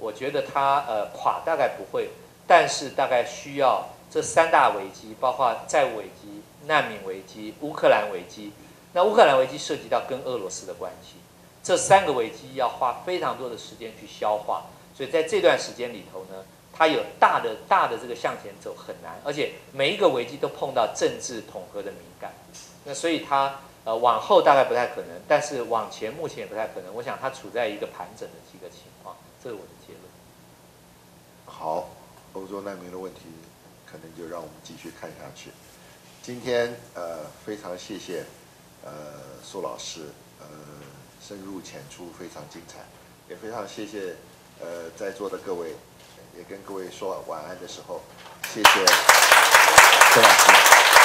Speaker 1: 我觉得它垮大概不会，但是大概需要这3大危机，包括债务危机、难民危机、乌克兰危机。那乌克兰危机涉及到跟俄罗斯的关系，这3个危机要花非常多的时间去消化，所以在这段时间里头呢，它有大的这个向前走很难，而且每一个危机都碰到政治统合的敏感，那所以它往后大概不太可能，但是往前目前也不太可能。我想它处在一个盘整的一个情况，这是我的结论。
Speaker 2: 好，欧洲难民的问题可能就让我们继续看下去。今天非常谢谢苏老师深入浅出，非常精彩，也非常谢谢在座的各位，也跟各位说晚安的时候，谢谢苏老师。